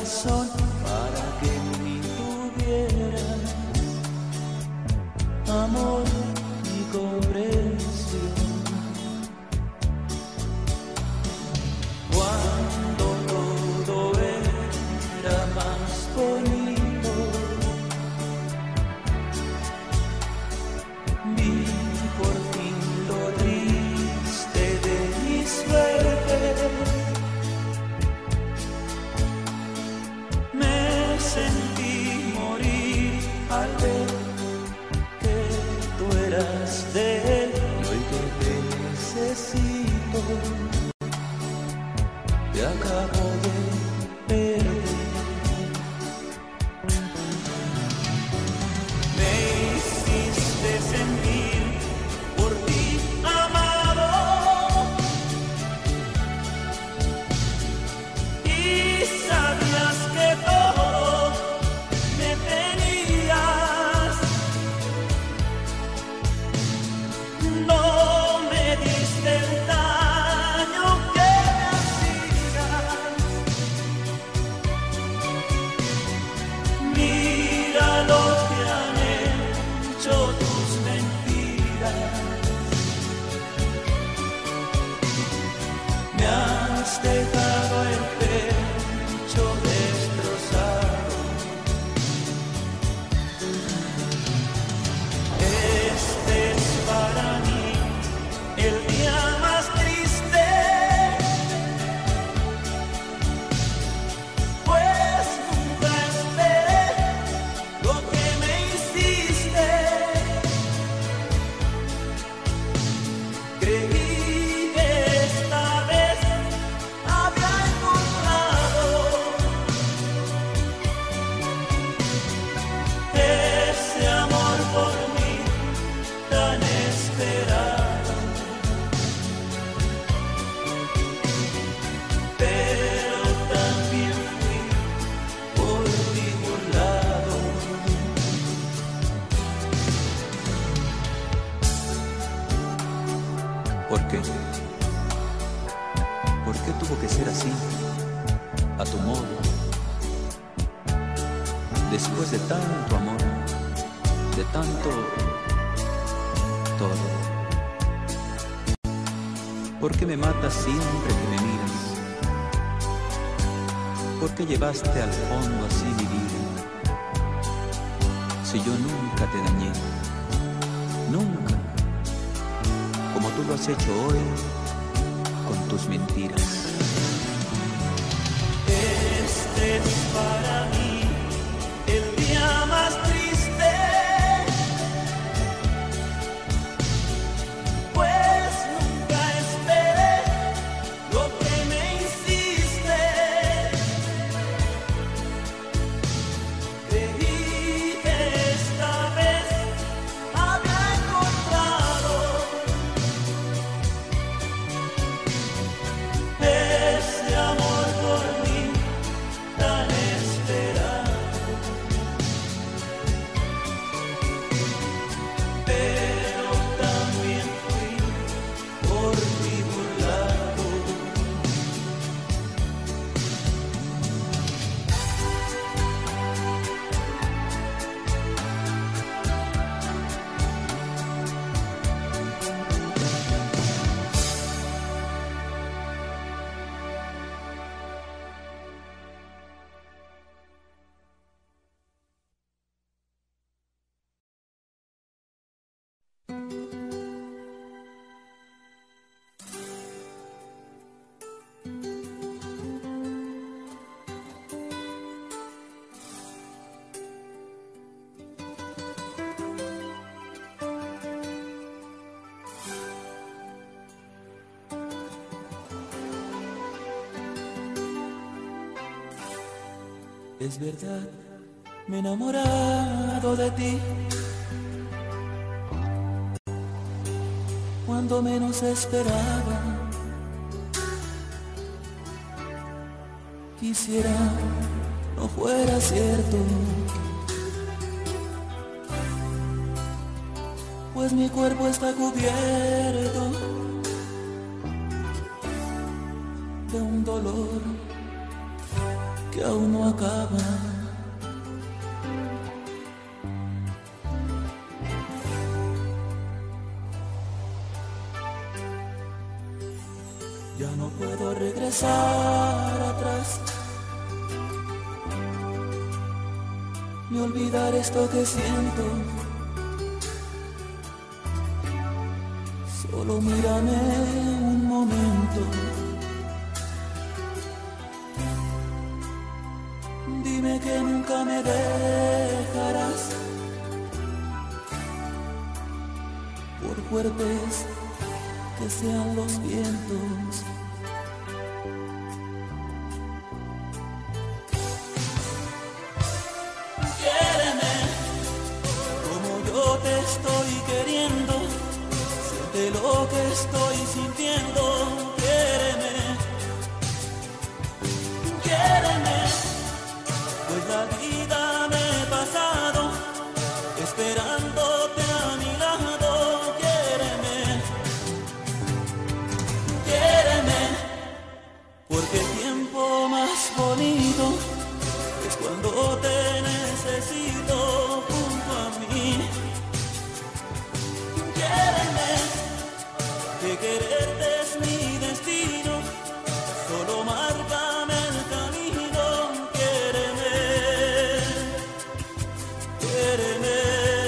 razón para que ni tuvieras amor ni comprensión. Cuando todo era más bonito, vi por fin lo triste de mi suerte. Me sentí morir al ver que tú eras de él, y hoy que te necesito, te acabo de perder. Me hiciste sentir por ti amado, y sabías que todo me tenías. No me diste el daño que me hacías. Mira lo que han hecho tus mentiras. Me has dejado el pecho destrozado. Este es para mí el día más triste, pues nunca esperé lo que me hiciste. Creí que esta vez había encontrado ese amor por mí tan esperado, pero también fui por ti burlado. ¿Por qué? ¿Por qué tuvo que ser así, a tu modo? Después de tanto amor, de tanto todo. ¿Por qué me matas siempre que me miras? ¿Por qué llevaste al fondo así mi vida? Si yo nunca te dañé, nunca, como tú lo has hecho hoy con tus mentiras. Este es para mí el día más triste, pues nunca esperé lo que me hiciste. Creí que esta vez había encontrado ese amor por mí tan esperado. Pero también fui por ti burlado. Es verdad, me he enamorado de ti cuando menos esperaba. Quisiera no fuera cierto, pues mi cuerpo está cubierto de un dolor que aún no acaba. Ya no puedo regresar atrás, ni olvidar esto que siento. Solo mírame un momento, dime que nunca me dejarás, por fuertes que sean los vientos. Quiéreme como yo te estoy queriendo, siente lo que estoy sintiendo. Quiéreme, quiéreme, pues la vida me he pasado esperándote a mi lado. Porque el tiempo más bonito es cuando te necesito junto a mí. Quiéreme, que quererte es mi destino, solo márcame el camino. Quiéreme, quiéreme.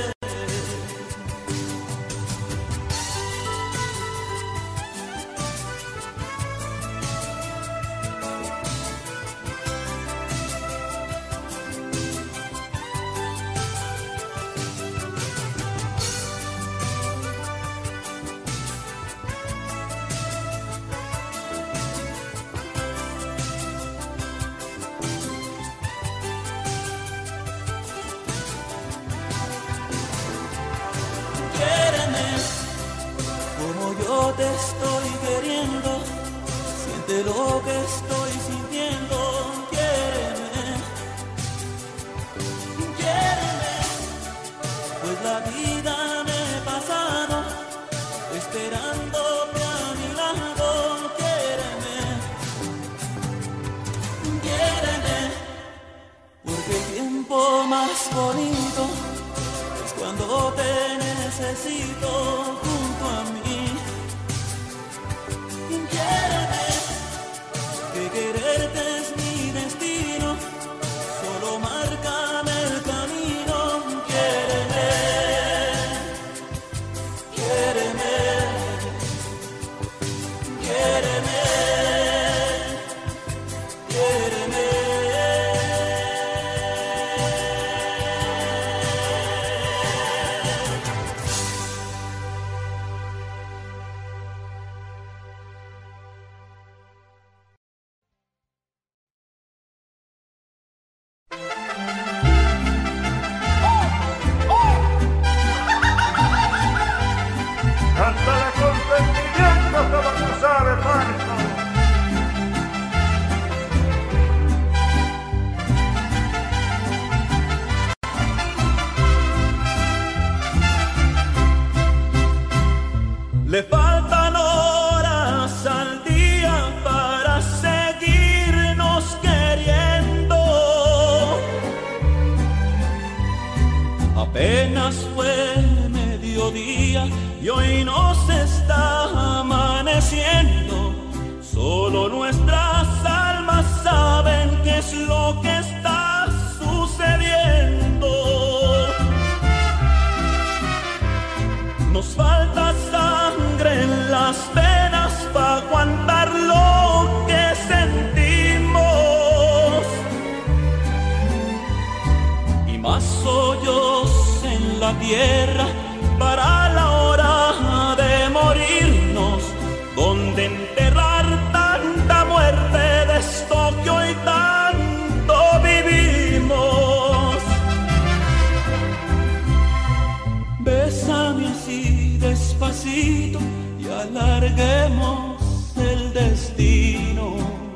Yo te estoy queriendo, siente lo que estoy sintiendo. Quiéreme, quiéreme, pues la vida me he pasado esperándote a mi lado. Quiéreme, quiéreme, porque el tiempo más bonito es cuando te necesito junto a mí. Quiéreme, que quererte es mi destino, solo márcame el camino. Quiéreme, quiéreme, quiéreme, quiéreme. Cántale con sentimiento como tú sabes, Pánico. Le faltan horas al día para seguirnos queriendo. Apenas fue mediodía y hoy nos está amaneciendo. Solo nuestras almas saben qué es lo que está sucediendo. Nos falta sangre en las venas para aguantar lo que sentimos, y más hoyos en la tierra para la hora de morirnos, donde enterrar tanta muerte de esto que hoy tanto vivimos. Bésame así despacito y alarguemos el destino,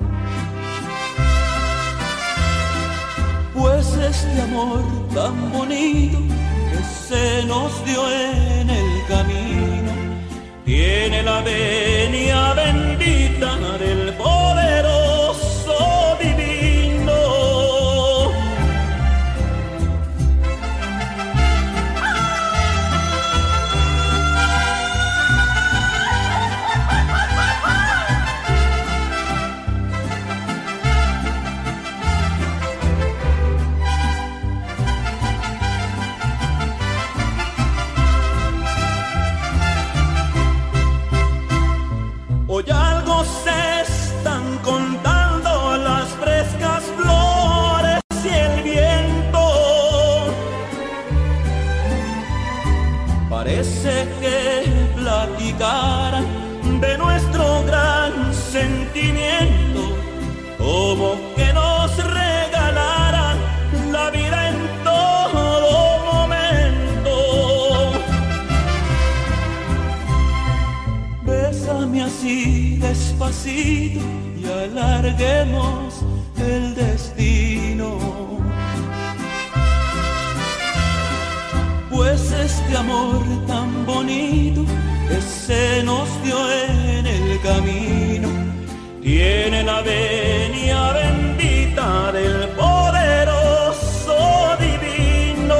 pues este amor tan bonito que se nos dio en el camino tiene la venia bendita del poderoso divino. despacito y alarguemos el destino. Pues este amor tan bonito que se nos dio en el camino tiene la venia bendita del poderoso divino.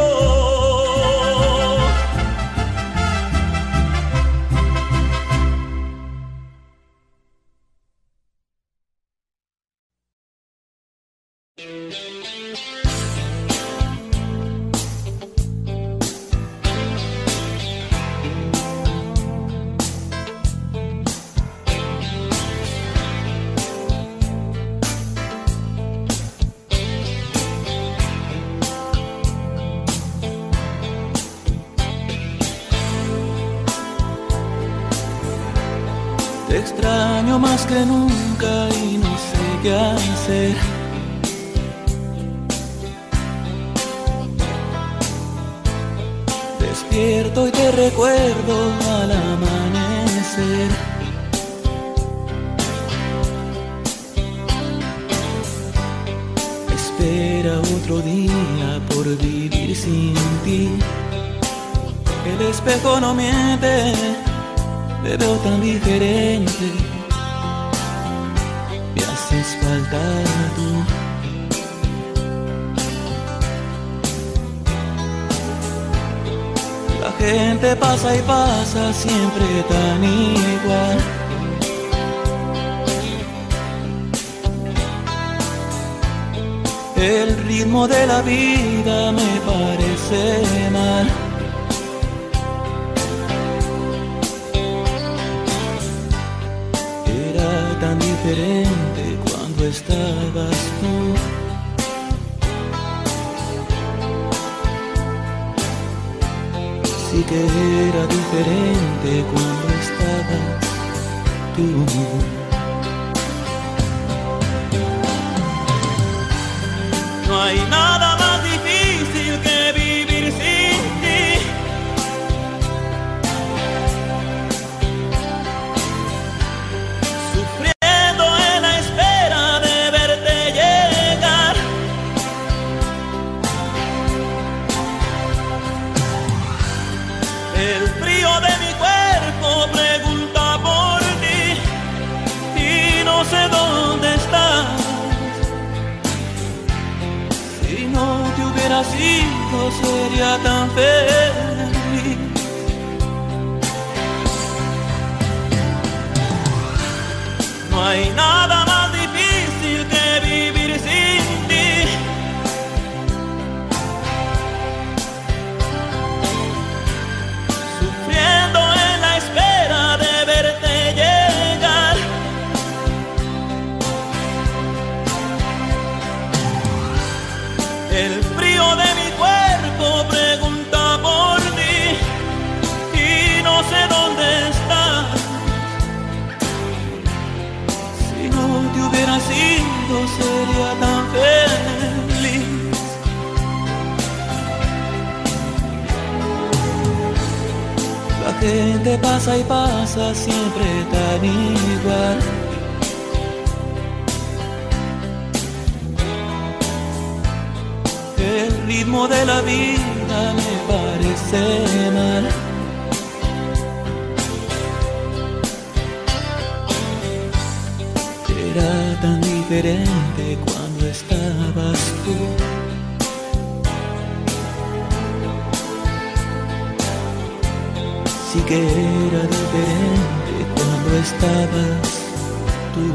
Te extraño más que nunca y no sé qué hacer. Despierto y te recuerdo al amanecer. Espera otro día por vivir sin ti. El espejo no miente, te veo tan diferente, me haces falta tú. La gente pasa y pasa siempre tan igual. El ritmo de la vida me parece mal. Tan diferente cuando estabas tú. Sí que era diferente cuando estabas tú. No hay nada más difícil que vivir sin ti. No sé dónde estás. Si no te hubieras ido sería tan feliz. No hay nada más difícil que vivir sin ti. Sufriendo en la espera de verte llegar. El frío de mi cuerpo pregunta por ti y no sé dónde estás. Si no te hubieras ido sería tan feliz. La gente pasa y pasa siempre tan igual. El ritmo de la vida me parece mal. Era tan diferente cuando estabas tú. Sí que era diferente cuando estabas tú.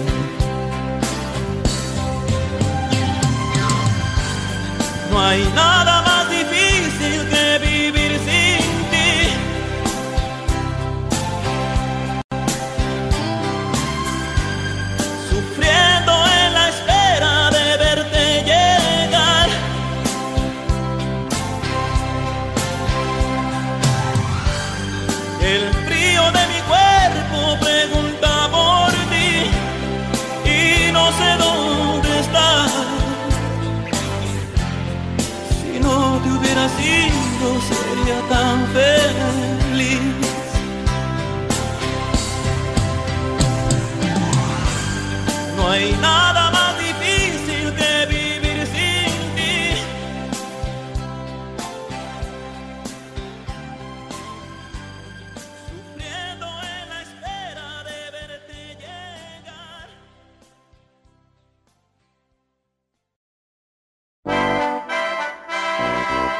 No hay nada más difícil que vivir sin ti. Sufriendo en la espera de verte llegar. El frío de mi cuerpo pregunta por ti y no sé dónde estás. Si no te hubieras ido sería tan feliz.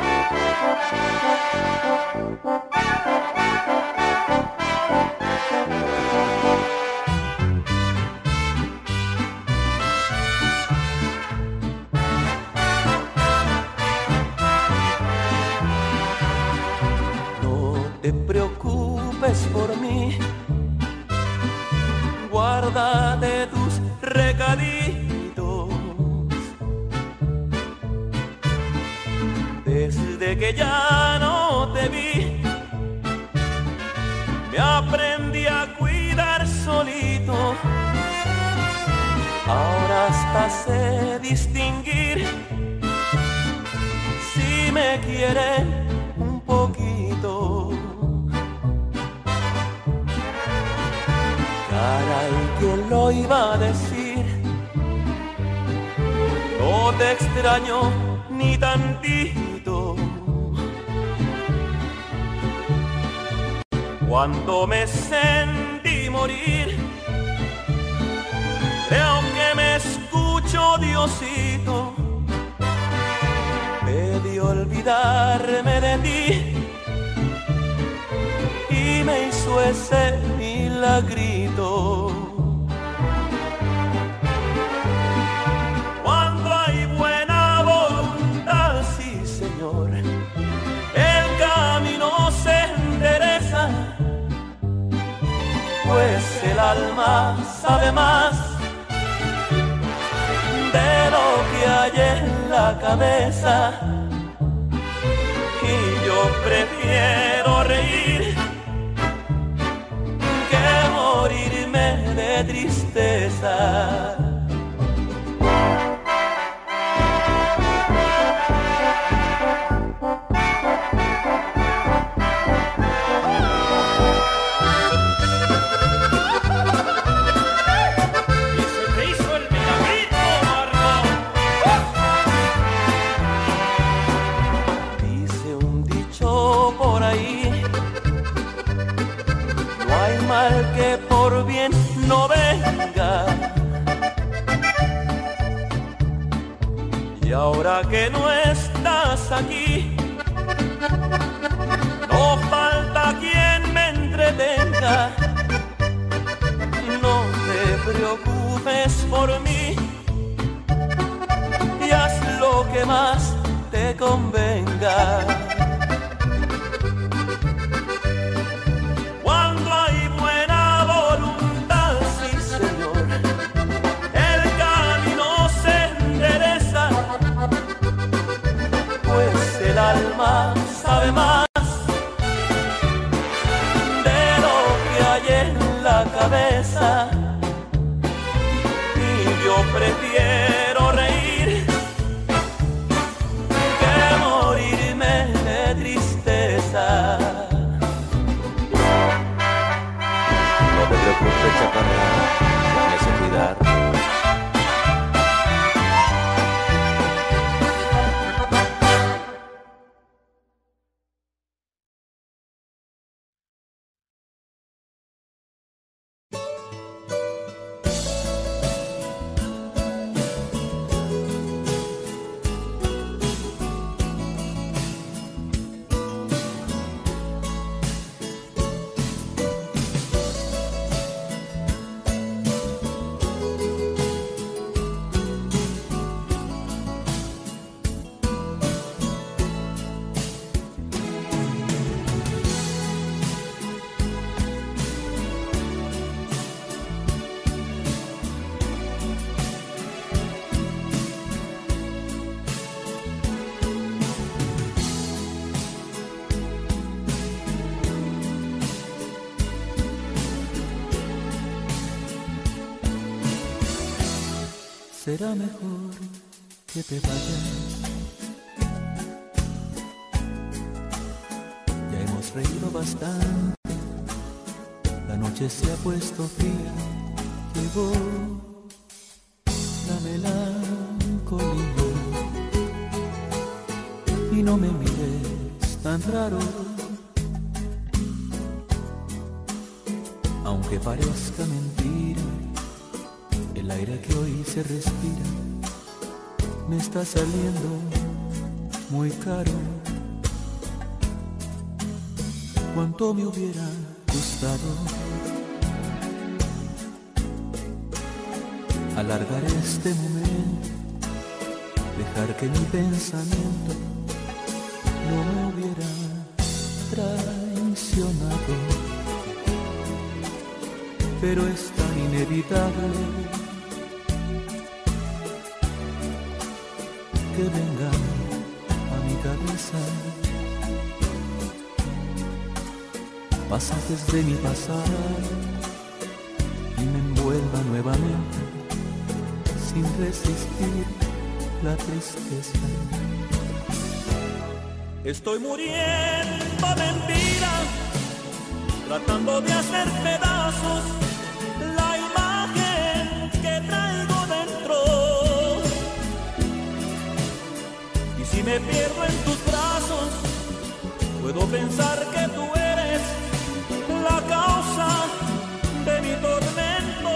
Por mí, guárdate tus recaditos. Desde que ya no te vi, me aprendí a cuidar solito. Ahora hasta sé distinguir si me quieren un poquito. Caray, ¿quién lo iba a decir? No te extraño ni tantito. Cuando me sentí morir, creo que me escuchó Diosito. Pedí olvidarme de ti y me hizo ese milagrito. Cuando hay buena voluntad, sí señor, el camino se endereza, pues el alma sabe más de lo que hay en la cabeza. Y yo prefiero reír que morirme de tristeza. Que por bien no venga. Y ahora que no estás aquí, no falta quien me entretenga. No te preocupes por mí y haz lo que más te convenga. El alma sabe más de lo que hay en la cabeza. Y yo prefiero reír que morirme de tristeza. No te preocupes, chaparra, me sé cuidar. Será mejor que te vayas. Ya hemos reído bastante, la noche se ha puesto fría, llegó la melancolía. Y no me mires tan raro, aunque parezca mentira. El aire que hoy se respira me está saliendo muy caro. cuánto me hubiera gustado alargar este momento, dejar que mi pensamiento no me hubiera traicionado, pero es tan inevitable que venga a mi cabeza pasajes de mi pasado y me envuelva nuevamente sin resistir la tristeza. Estoy muriendo de mentira, tratando de hacer pedazos la imagen que traigo dentro. Y si me pierdo en tus brazos, puedo pensar que tú eres la causa de mi tormento.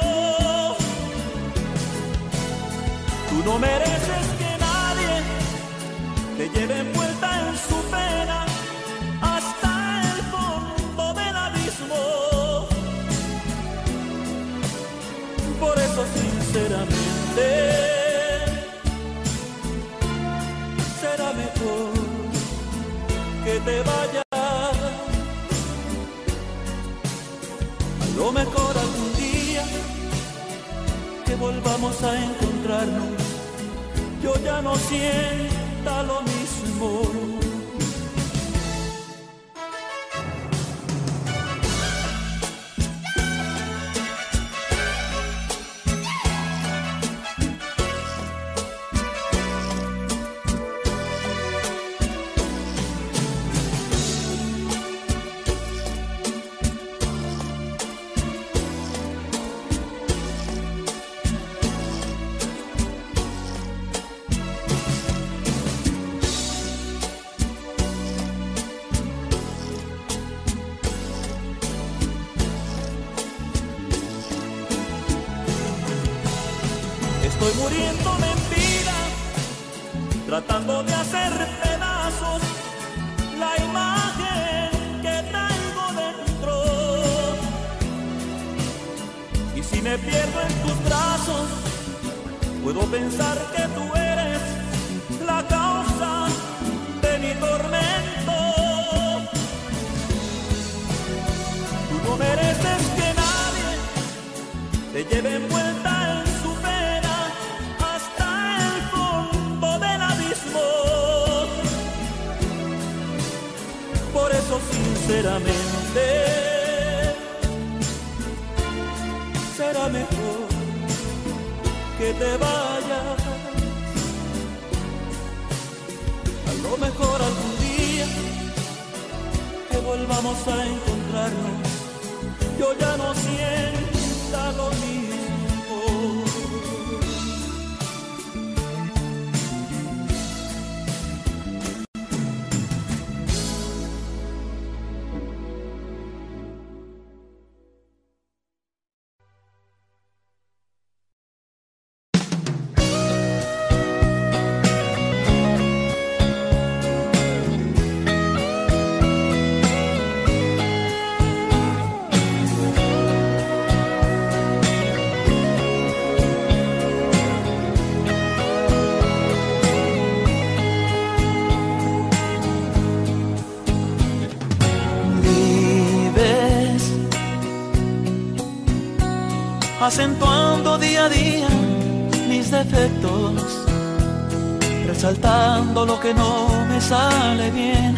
Tú no mereces que nadie te lleve envuelta en su pena hasta el fondo del abismo. Por eso sinceramente será mejor que te vayas. A lo mejor algún día que volvamos a encontrarnos, yo ya no sienta lo mismo. Estoy muriéndome en vida, tratando de hacer pedazos la imagen que traigo dentro. Y si me pierdo en tus brazos, puedo pensar que tú eres la causa de mi tormento. Tú no mereces que nadie te lleve envuelta en su pena hasta el fondo del abismo. Por eso sinceramente será mejor que te vayas. A lo mejor algún día que volvamos a encontrarnos, yo ya no sienta lo mismo. Acentuando día a día mis defectos, resaltando lo que no me sale bien,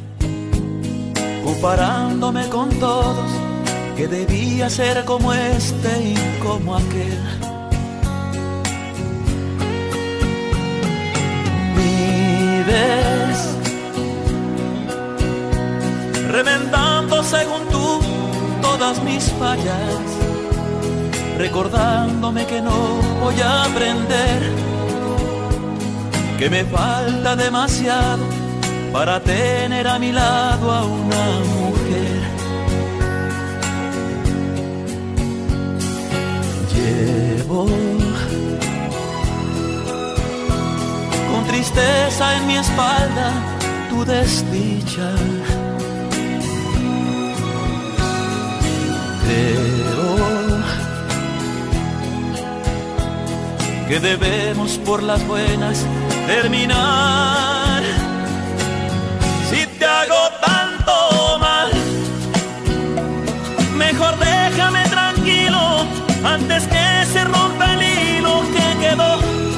comparándome con todos, que debía ser como este y como aquel. Vives remendando según tú todas mis fallas, recordándome que no voy a aprender, que me falta demasiado para tener a mi lado a una mujer. Llevo con tristeza en mi espalda tu desdicha, Creo que debemos por las buenas terminar. Si te hago tanto mal, mejor déjame tranquilo antes que se rompa el hilo que quedó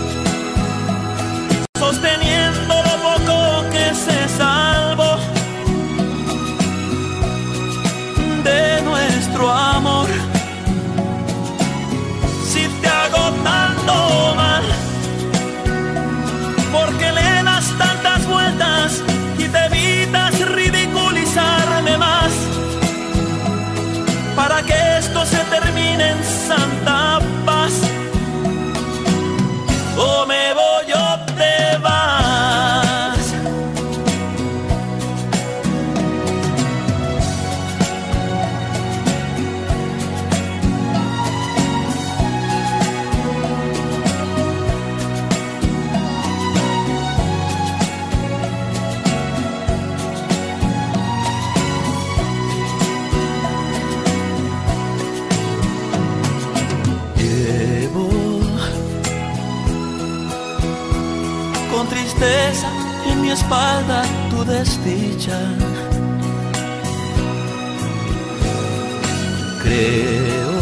sosteniendo lo poco que se salvó de nuestro amor. Si te hago tanto mal, porque le das tantas vueltas y te evitas ridiculizarme más, para que esto se termine en santa paz. O me voy o te vas. Con tristeza en mi espalda tu desdicha. Creo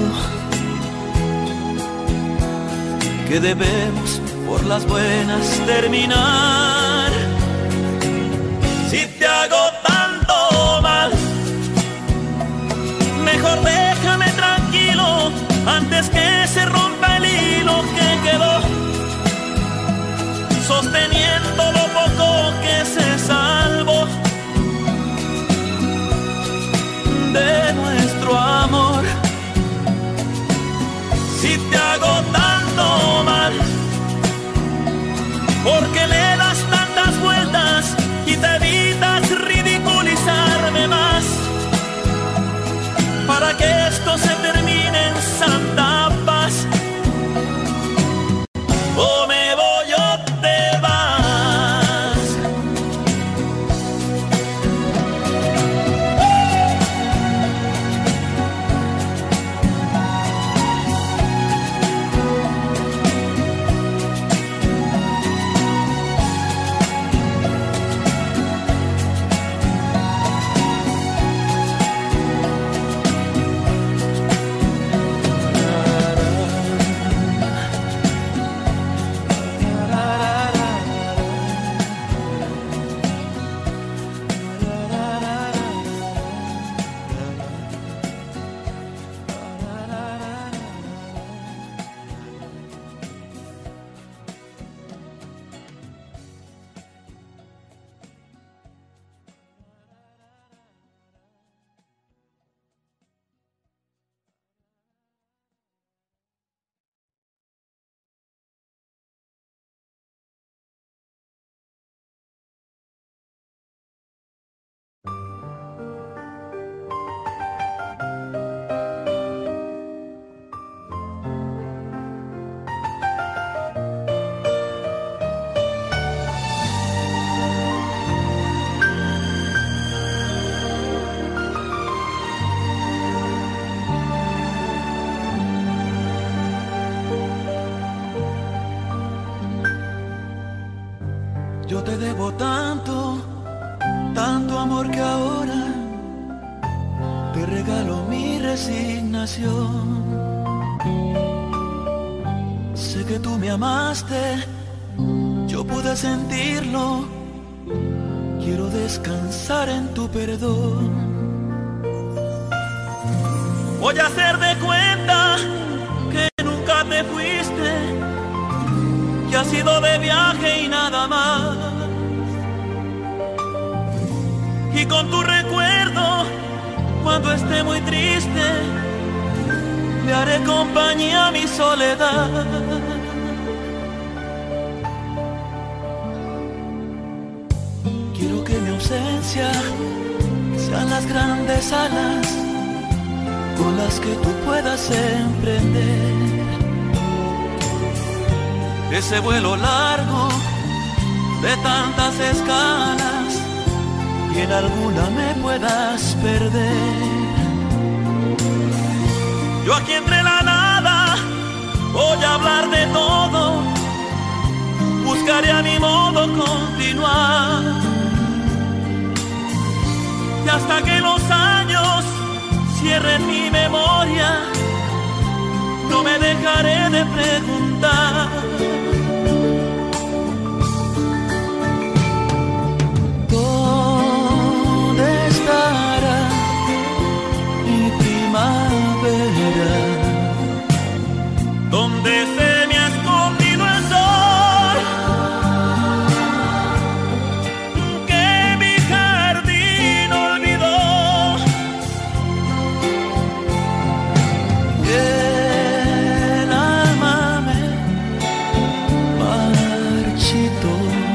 que debemos por las buenas terminar. Si te hago tanto mal, mejor déjame tranquilo antes que se rompa el hilo que quedó sosteniendo lo poco que se salvó de nuestro amor. Si te hago tanto mal, porque le das tantas vueltas y te evitas ridiculizarme más, para que esto se termine en santa paz. O me voy o te vas. Yo te debo tanto, tanto amor que ahora te regalo mi resignación. Sé que tú me amaste, yo pude sentirlo. Quiero descansar en tu perdón. Voy a hacer de cuenta que nunca te fuiste, que has ido de viaje y nada más. Y con tu recuerdo, cuando esté muy triste, le haré compañía a mi soledad. Quiero que mi ausencia sean las grandes alas con las que tú puedas emprender ese vuelo largo de tantas escalas y en alguna me puedas perder. Yo aquí entre la nada voy a hablar de todo, buscaré a mi modo continuar. Y hasta que los años cierren mi memoria, no me dejaré de preguntar. ¿Dónde estará mi primavera? ¿Dónde se me ha escondido el sol que mi jardín olvidó? El alma me marchitó.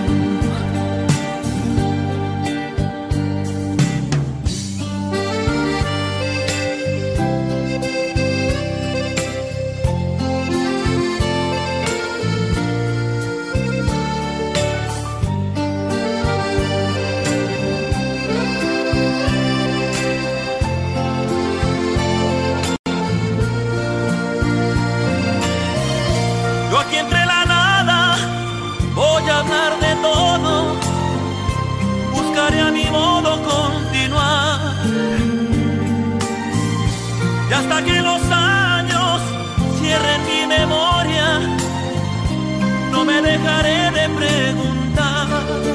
Yo aquí entre la nada voy a hablar de todo, buscaré a mi modo continuar. Y hasta que los años cierren mi memoria, no me dejaré de preguntar.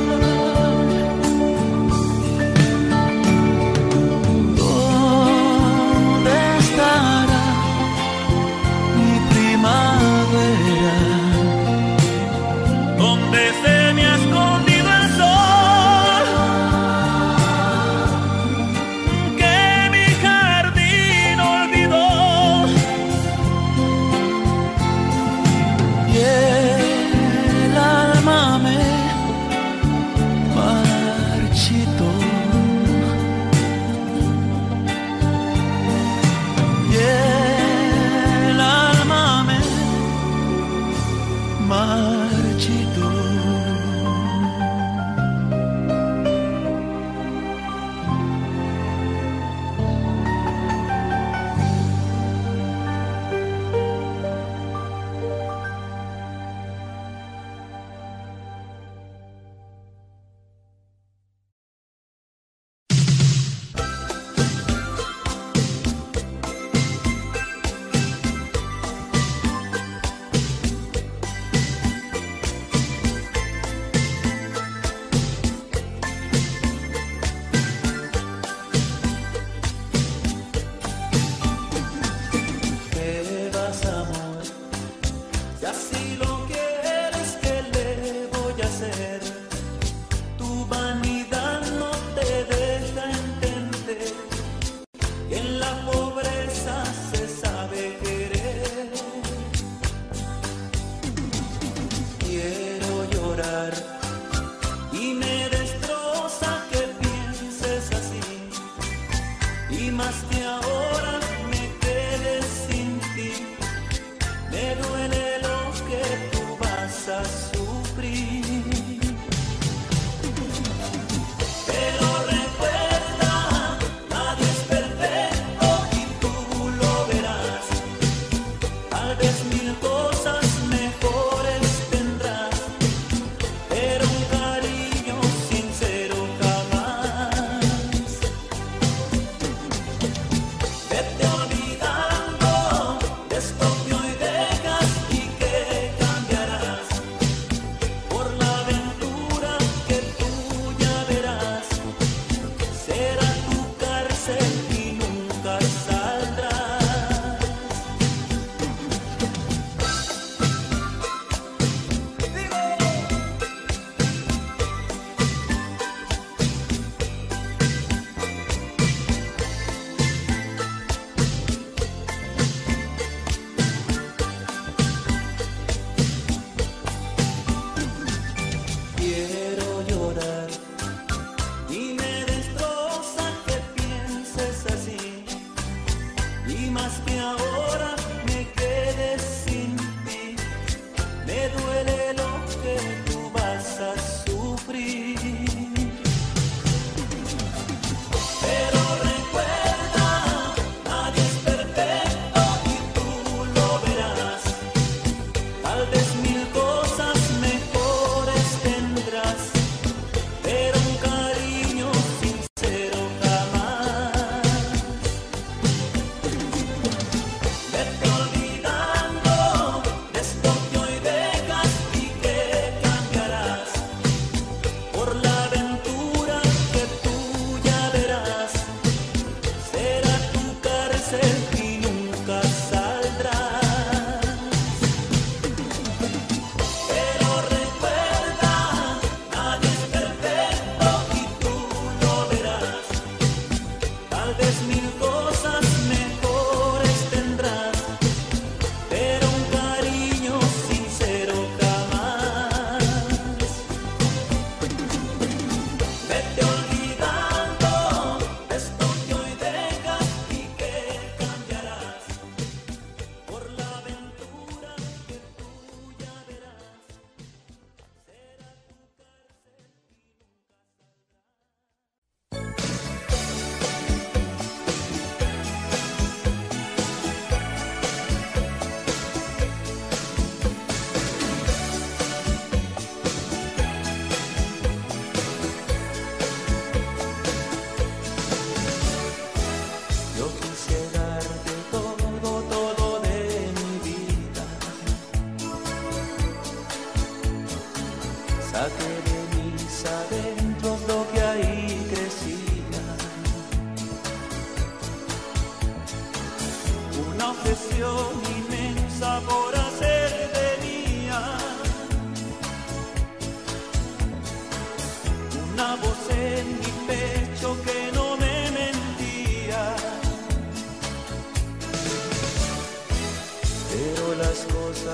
¿Dónde estará mi primavera? ¿Dónde se me ha escondido el sol que mi jardín olvidó? Y el alma me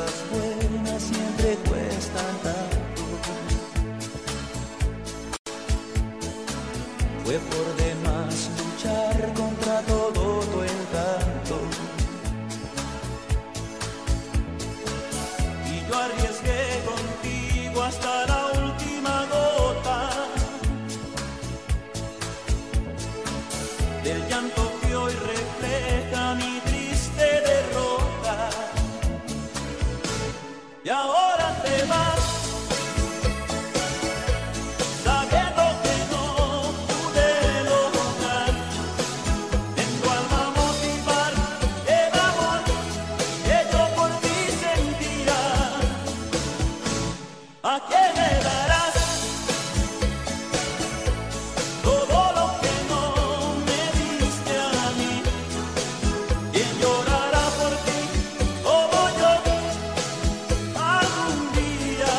cosas buenas siempre cuestan tanto. Fue por demás luchar contra todo tu encanto. Y yo arriesgué contigo hasta la última gota del llanto que hoy refleja mi triste derrota. Y ahora te vas, sabiendo que no pude lograr en tu alma motivar el amor que yo por ti sentía. ¿A quién le darás todo lo que no me diste a mí? ¿Quién llorará por ti como yo algún día?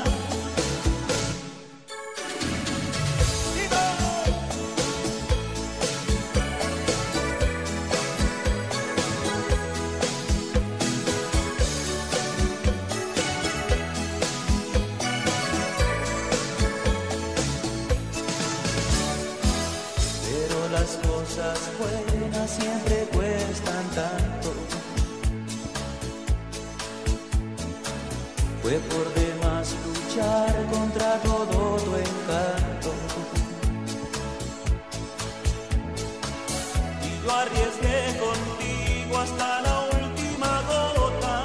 Pero las cosas buenas siempre cuestan tanto. Fue por demás luchar contra todo tu encanto. Y yo arriesgué contigo hasta la última gota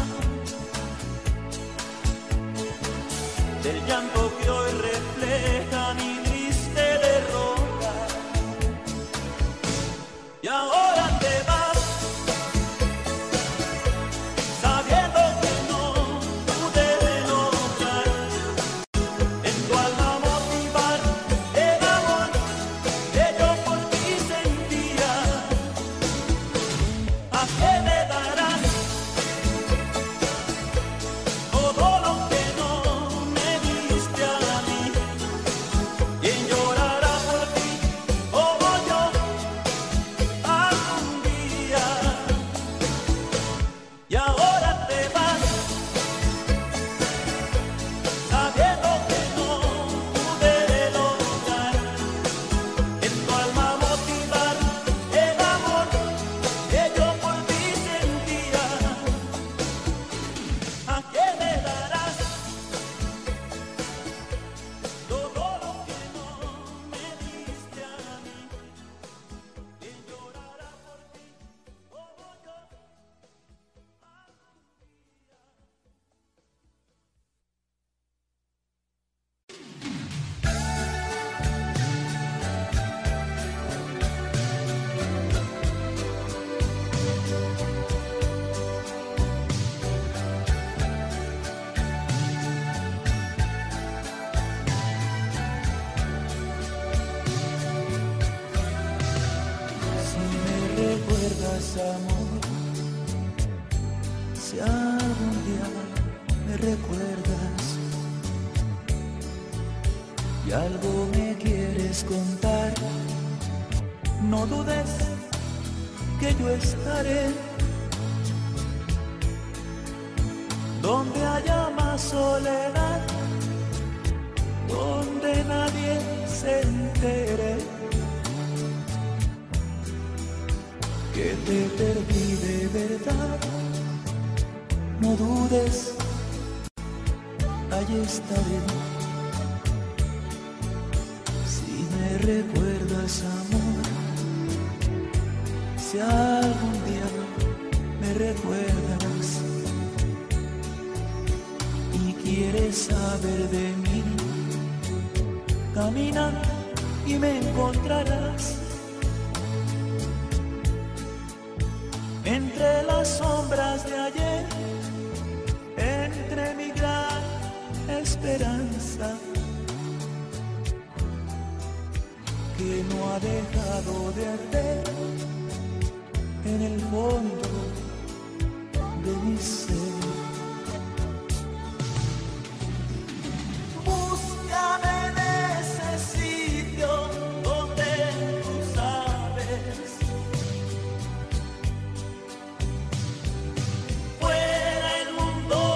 del llanto que hoy refleja mi triste derrota. Y ahora te vas, sabiendo que no pude lograr en tu alma motivar el amor que yo por ti sentía. ¿A qué me darás todo lo que no me diste a mí? ¿Quién llorará por ti como yo algún día? Y ahora te vas, sabiendo que no pude lograr en tu alma motivar el amor que yo por ti sentía. ¿A qué me darás todo lo que no me diste a mí? ¿Quién llorará por ti como yo? Si me recuerdas, amor, si algún día me recuerdas y algo me quieres contar, no dudes que yo estaré donde haya más soledad, donde nadie se entere que te perdí de verdad. No dudes, allí estaré. Si me recuerdas, amor, si algún día me recuerdas y quieres saber de mí, camina y me encontrarás entre las sombras de ayer, entre mi gran esperanza que no ha dejado de arder en el fondo de mi ser. Búscame en ese sitio donde tú sabes, fuera el mundo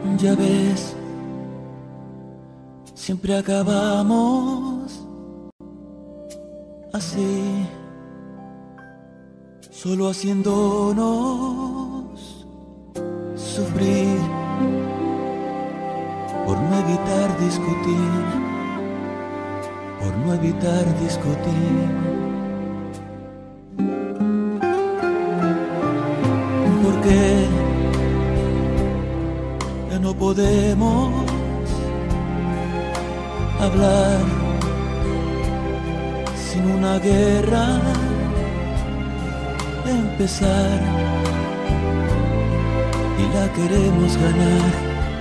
Ya ves, siempre acabamos así, solo haciéndonos sufrir por no evitar discutir, por no evitar discutir. Porque ya no podemos hablar sin una guerra empezar, y la queremos ganar,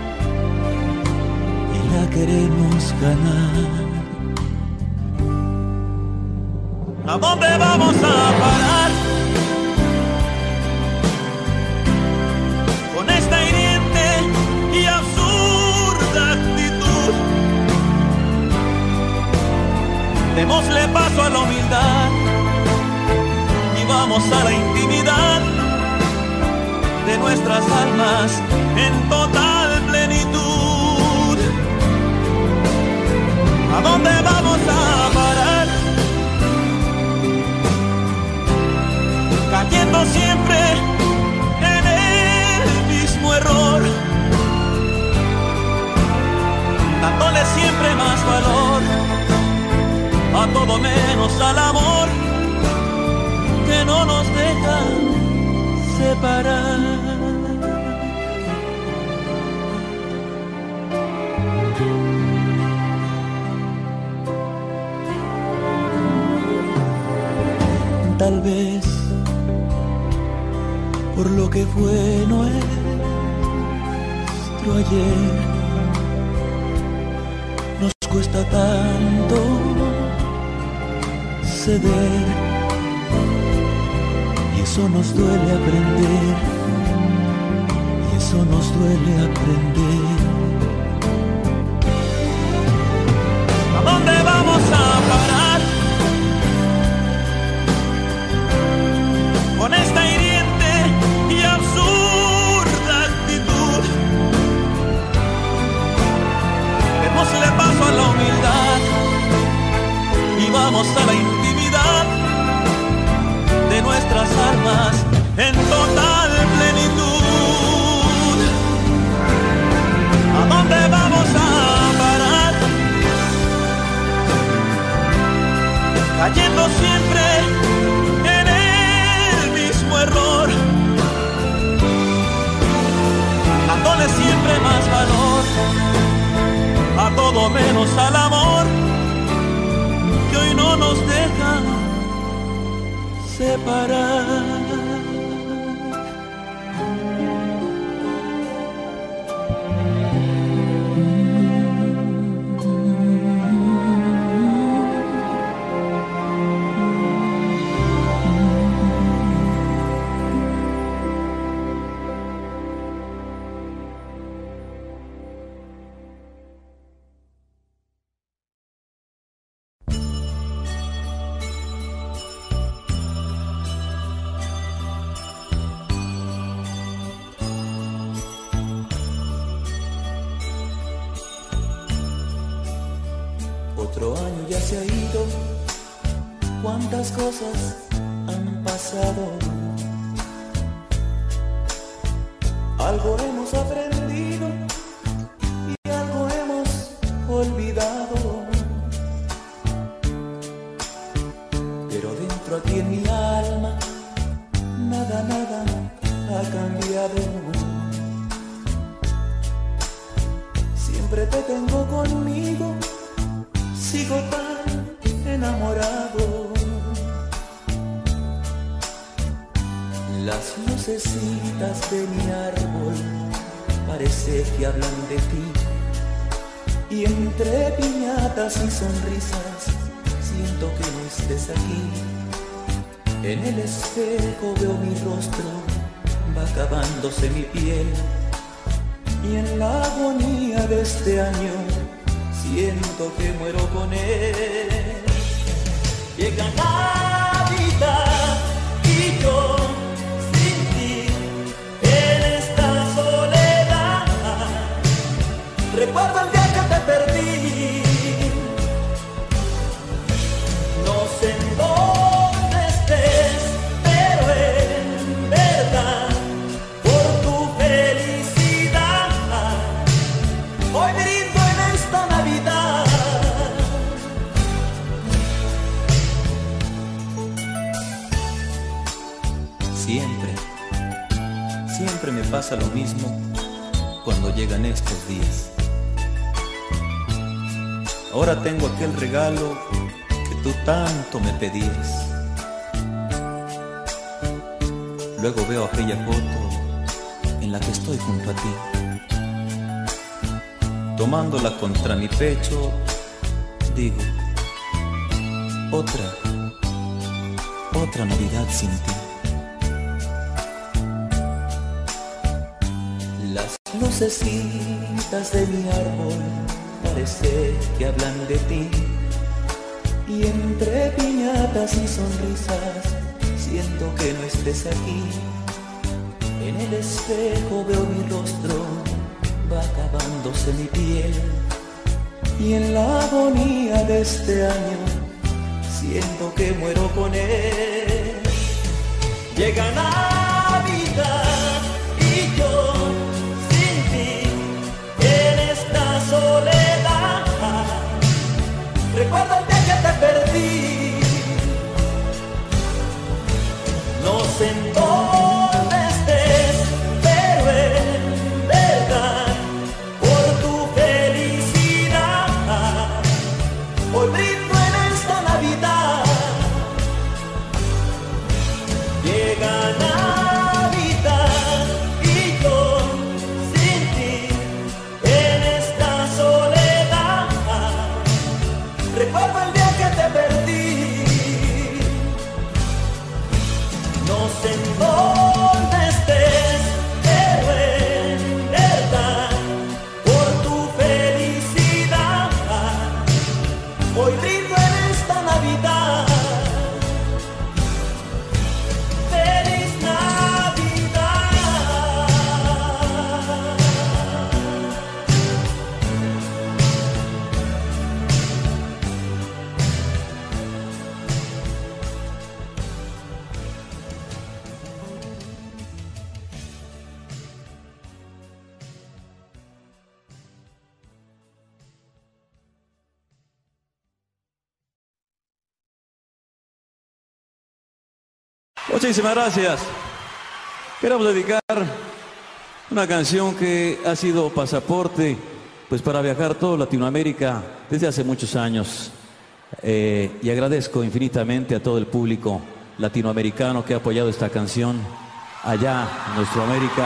y la queremos ganar. ¿A dónde vamos a parar con esta hiriente y absurda actitud? Démosle paso a la humildad y vamos a la intimidad de nuestras almas en total plenitud. ¿A dónde vamos a parar? Cayendo siempre en el mismo error, dándole siempre más valor a todo menos al amor que no nos deja separar. Tal vez por lo que fue nuestro ayer nos cuesta tanto ceder, y eso nos duele aprender, y eso nos duele aprender. ¿A dónde vamos a parar con esta hiriente y absurda actitud? Démosle paso a la humildad y vamos a la intimidad de nuestras almas en total plenitud. ¿A dónde vamos a parar? Cayendo siempre en el mismo error, dándole siempre más valor a todo menos al amor que hoy no nos deja separar. Otro año ya se ha ido, cuántas cosas han pasado. Algo hemos aprendido y algo hemos olvidado. Pero dentro aquí en mi alma, nada, nada ha cambiado. Siempre te tengo conmigo, sigo tan enamorado. Las lucecitas de mi árbol parece que hablan de ti, y entre piñatas y sonrisas siento que no estés aquí. En el espejo veo mi rostro, va acabándose mi piel, y en la agonía de este año siento que muero con él. Llega Navidad y yo sin ti en esta soledad. Recuerdo el día que te perdí. No sé en dónde estés, pero en verdad, por tu felicidad, hoy brindo en esta Navidad. Siempre me pasa lo mismo cuando llegan estos días. Ahora tengo aquel regalo que tú tanto me pedías. Luego veo aquella foto en la que estoy junto a ti, tomándola contra mi pecho, digo, otra Navidad sin ti. Las lucecitas de mi árbol parece que hablan de ti, y entre piñatas y sonrisas siento que no estés aquí. En el espejo veo mi rostro, va acabándose mi piel, y en la agonía de este año siento que muero con él. Llega Navidad y yo sin ti en esta soledad. Recuerda el día que te perdí. No sé en dónde estés, pero en verdad, por tu felicidad, hoy brindo en esta Navidad. Llega Navidad y yo sin ti en esta soledad. Recuerdo el día que te perdí. No sé en dónde estés, pero en verdad, por tu felicidad, hoy brindo en esta Navidad. ¡Feliz Navidad! Muchísimas gracias. Queremos dedicar una canción que ha sido pasaporte pues para viajar toda Latinoamérica desde hace muchos años. Y agradezco infinitamente a todo el público latinoamericano que ha apoyado esta canción allá en nuestra América.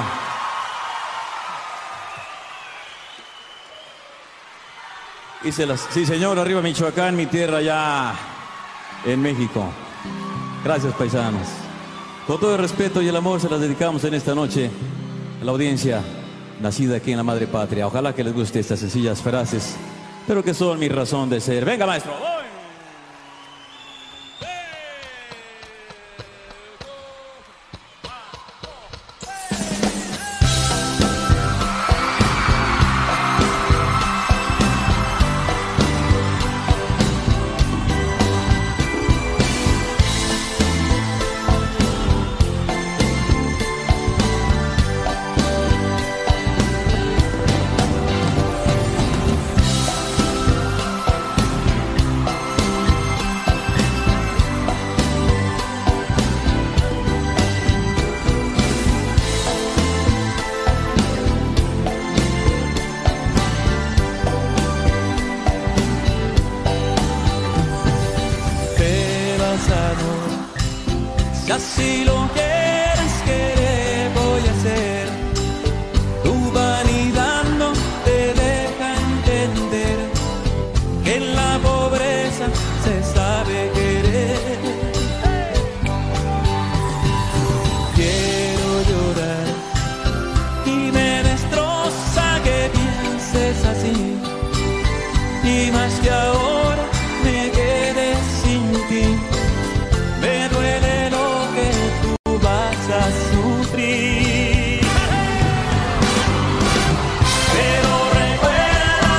Sí, señor, arriba Michoacán, mi tierra allá en México. Gracias, paisanos. Con todo el respeto y el amor se las dedicamos en esta noche a la audiencia nacida aquí en la madre patria. Ojalá que les guste estas sencillas frases, pero que son mi razón de ser. Venga, maestro. Si así lo quieres querer, voy a hacer. Tu vanidad no te deja entender que en la pobreza se sabe querer. Quiero llorar y me destroza que pienses así, y más que ahora me quedé sin ti. Me duele lo que tú vas a sufrir, pero recuerda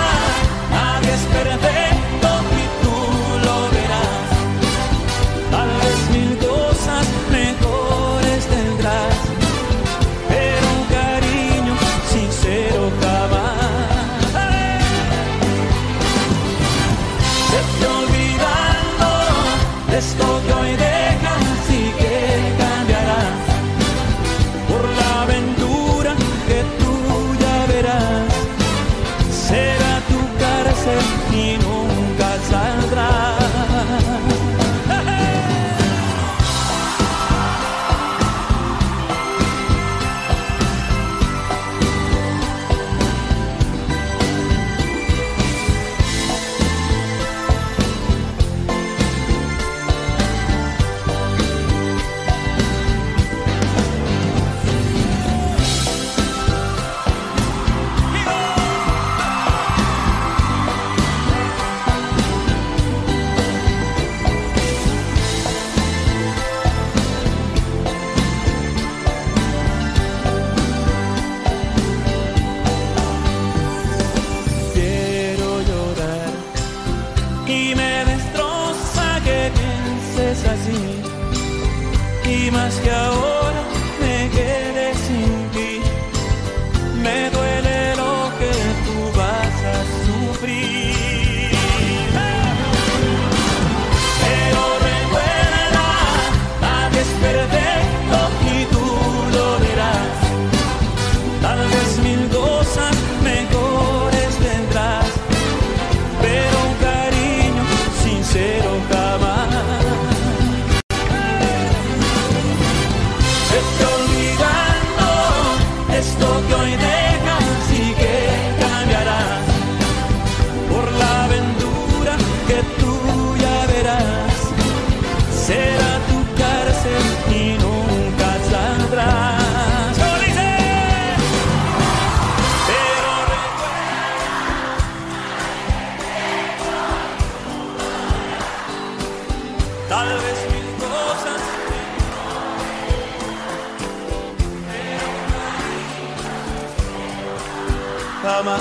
amar.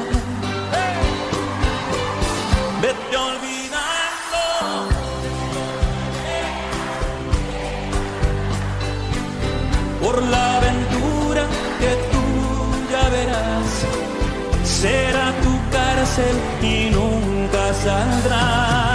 Vete olvidando por la aventura que tú ya verás. Será tu cárcel y nunca saldrás.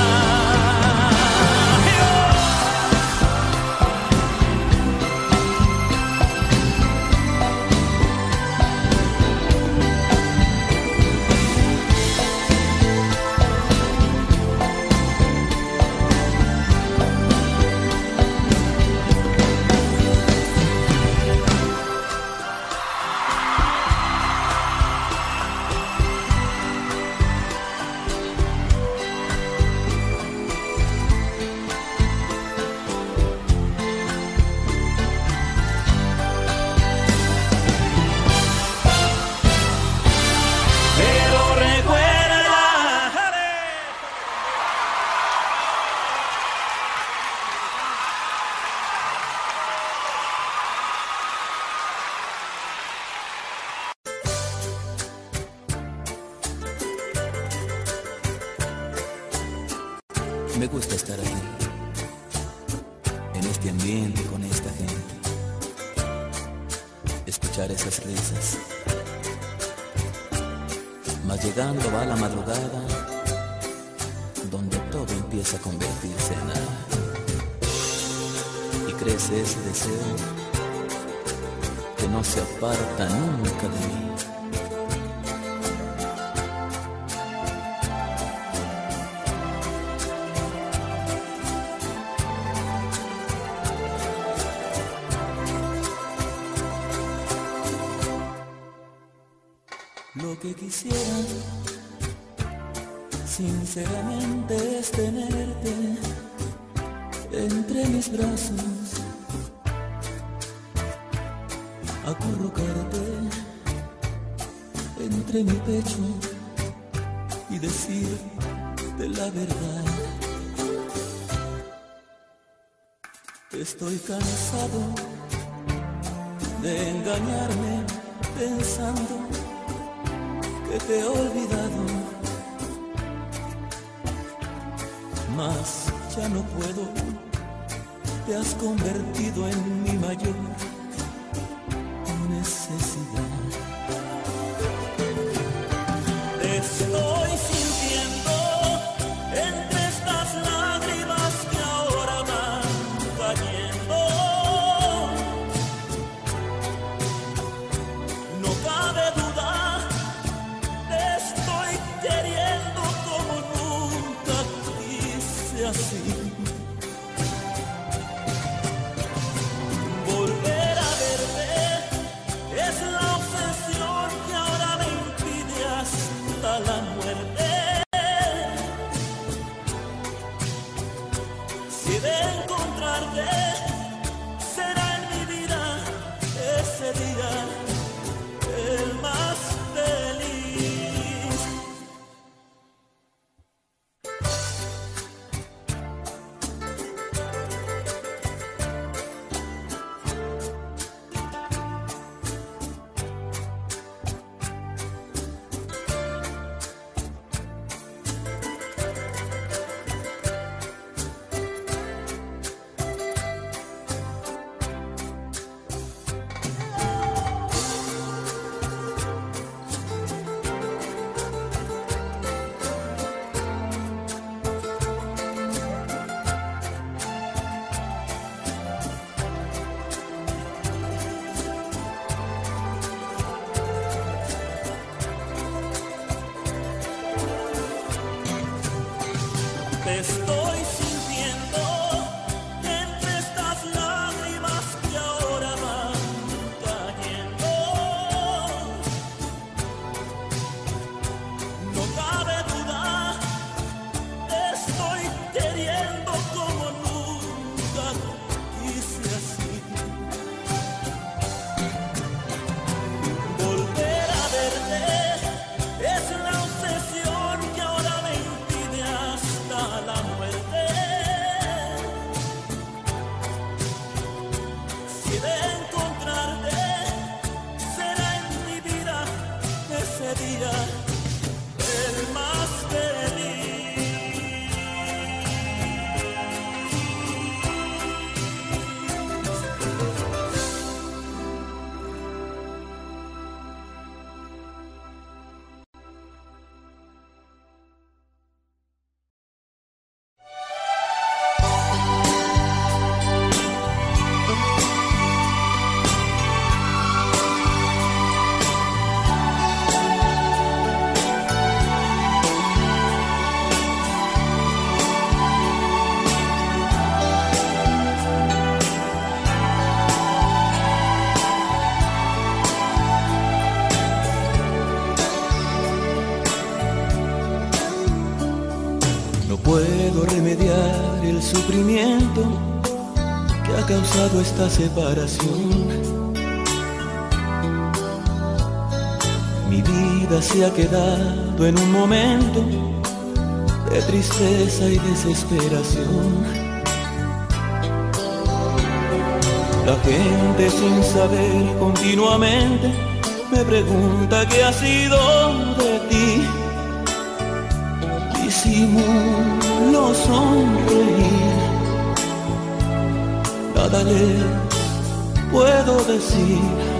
Me gusta estar aquí, en este ambiente, con esta gente, escuchar esas risas. Mas llegando va la madrugada, donde todo empieza a convertirse en nada. Y crece ese deseo que no se aparta nunca de mí. Lo que quisiera, sinceramente, es tenerte entre mis brazos, acurrucarte entre mi pecho y decirte la verdad. Estoy cansado de engañarme pensando que te he olvidado, mas ya no puedo, te has convertido en mi mayor necesidad. Te estoy sintiendo entre estas lágrimas que ahora van cayendo. No cabe duda, queriendo como nunca quise así. Volver día, el más feliz. Puedo remediar el sufrimiento que ha causado esta separación. Mi vida se ha quedado en un momento de tristeza y desesperación. La gente sin saber continuamente me pregunta qué ha sido de ti. Disimulo sonreír, nada les puedo decir.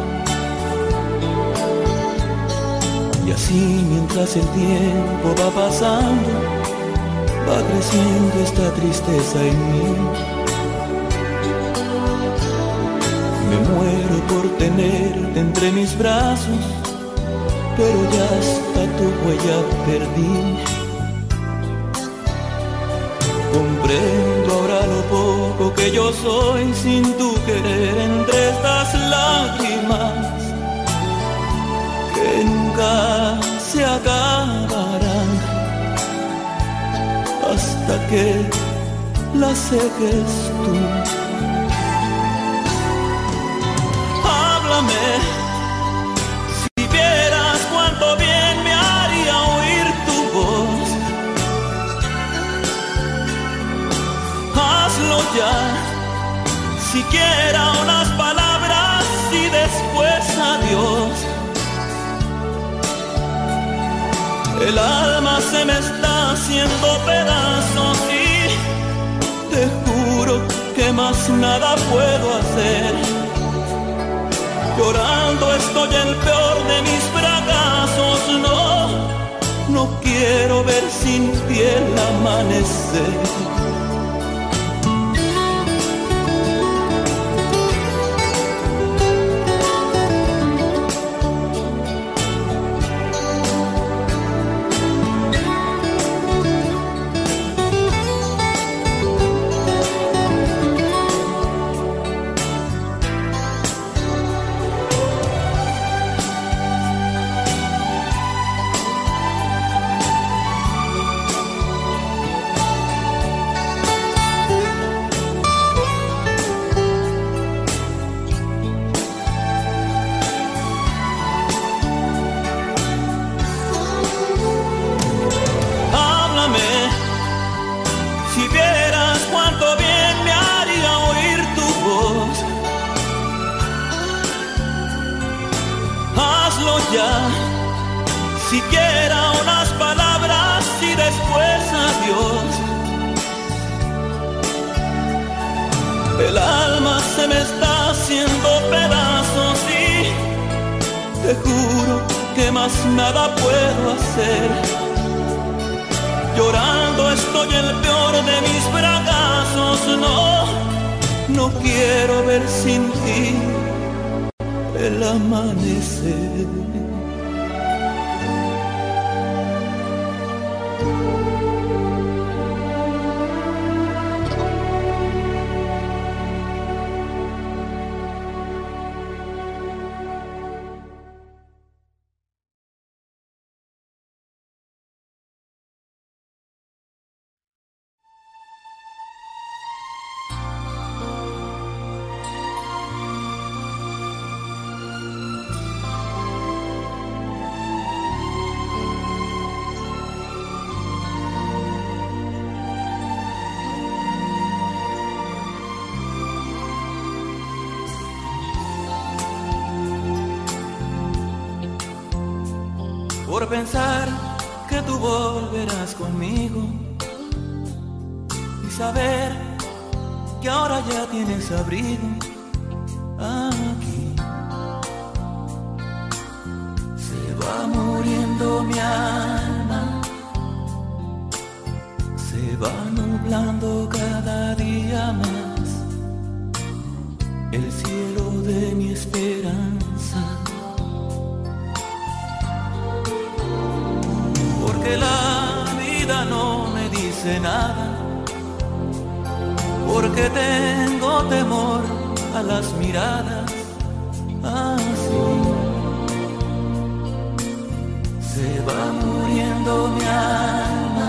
Y así mientras el tiempo va pasando, va creciendo esta tristeza en mí. Me muero por tenerte entre mis brazos, pero ya hasta tu huella perdí. Comprendo ahora lo poco que yo soy sin tu querer entre estas lágrimas que nunca se acabarán hasta que las seques tú. Háblame, si vieras cuánto bien me haría oír tu voz. Hazlo ya, siquiera unas palabras y después adiós. El alma se me está haciendo pedazos y te juro que más nada puedo hacer. Llorando estoy el peor de mis fracasos. No quiero ver sin ti el amanecer. Siquiera unas palabras y después adiós. El alma se me está haciendo pedazos y te juro que más nada puedo hacer. Llorando estoy el peor de mis fracasos. No quiero ver sin ti el amanecer. por pensar que tú volverás conmigo y saber que ahora ya tienes abrigo aquí. Se va muriendo mi alma, se va nublando cada día más el cielo de mi esperanza, porque la vida no me dice nada, porque tengo temor a las miradas así. Se va muriendo mi alma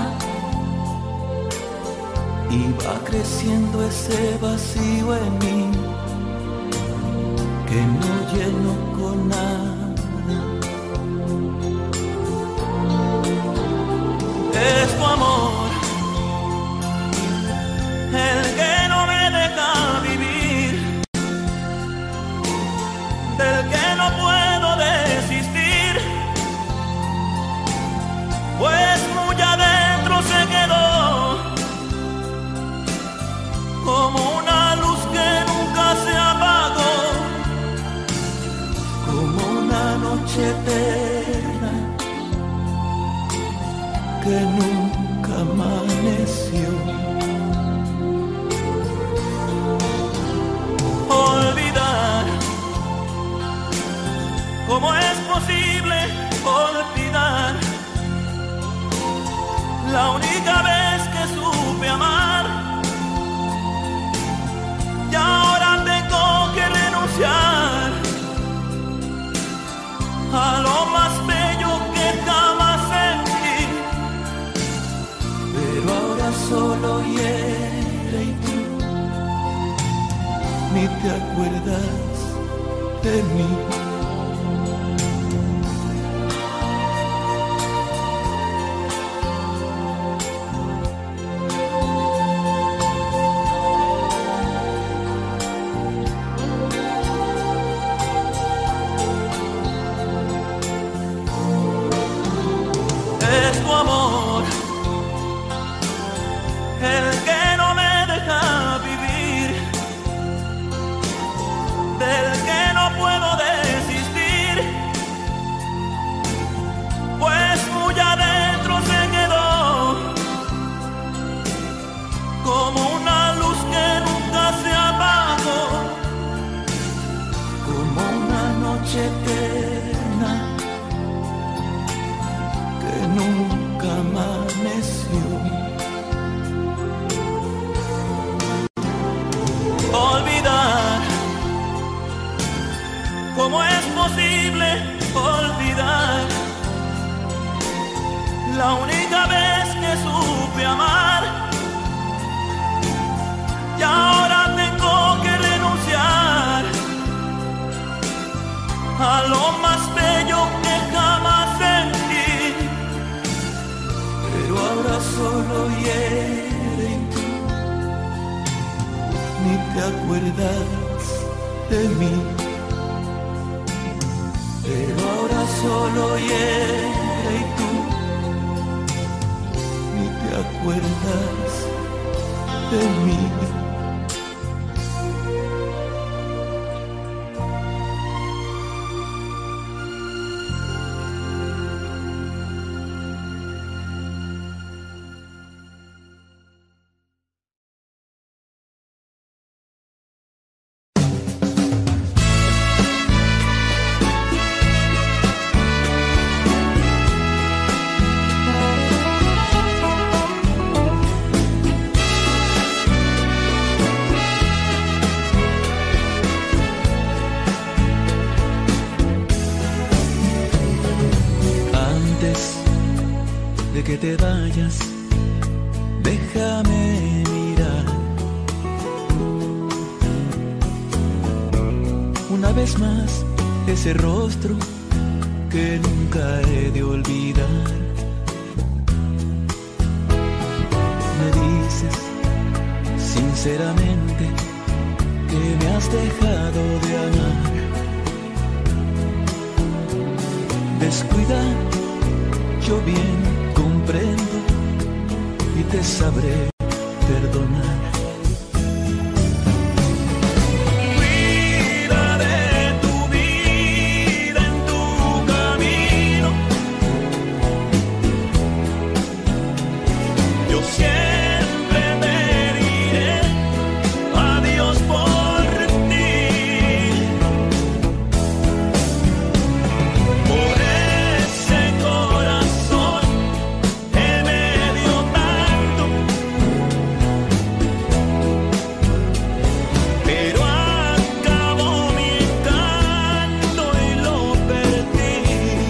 y va creciendo ese vacío en mí que no lleno con nada. Es tu amor el que no me deja vivir, del que no puedo desistir, pues muy adentro se quedó como una luz que nunca se apagó, como una noche eterna que nunca amaneció. Olvidar, ¿cómo es posible olvidar la única vez que supe amar? Y ahora tengo que renunciar a lo más bello que jamás sentí, pero ahora solo hiere y tú ni te acuerdas de mí. Es tu amor el que no me deja vivir, del que no puedo desistir, pues muy adentro se quedó como una luz que nunca se apagó, como una noche eterna que nunca amaneció. Olvidar, ¿cómo es posible olvidar la única vez que supe amar? Y ahora tengo que renunciar a lo más bello que jamás sentí, pero ahora solo hiere y tú ni te acuerdas de mí. Pero ahora solo hiere y tú ni te acuerdas de mí. Que te vayas, déjame mirar una vez más ese rostro que nunca he de olvidar. Me dices sinceramente que me has dejado de amar. Descuida Yo bien comprendo y te sabré perdonar. Cuida de tu vida en tu camino. Yo siempre pediré a Dios por ti, por ese corazón que me dio tanto, pero acabó mi encanto y lo perdí.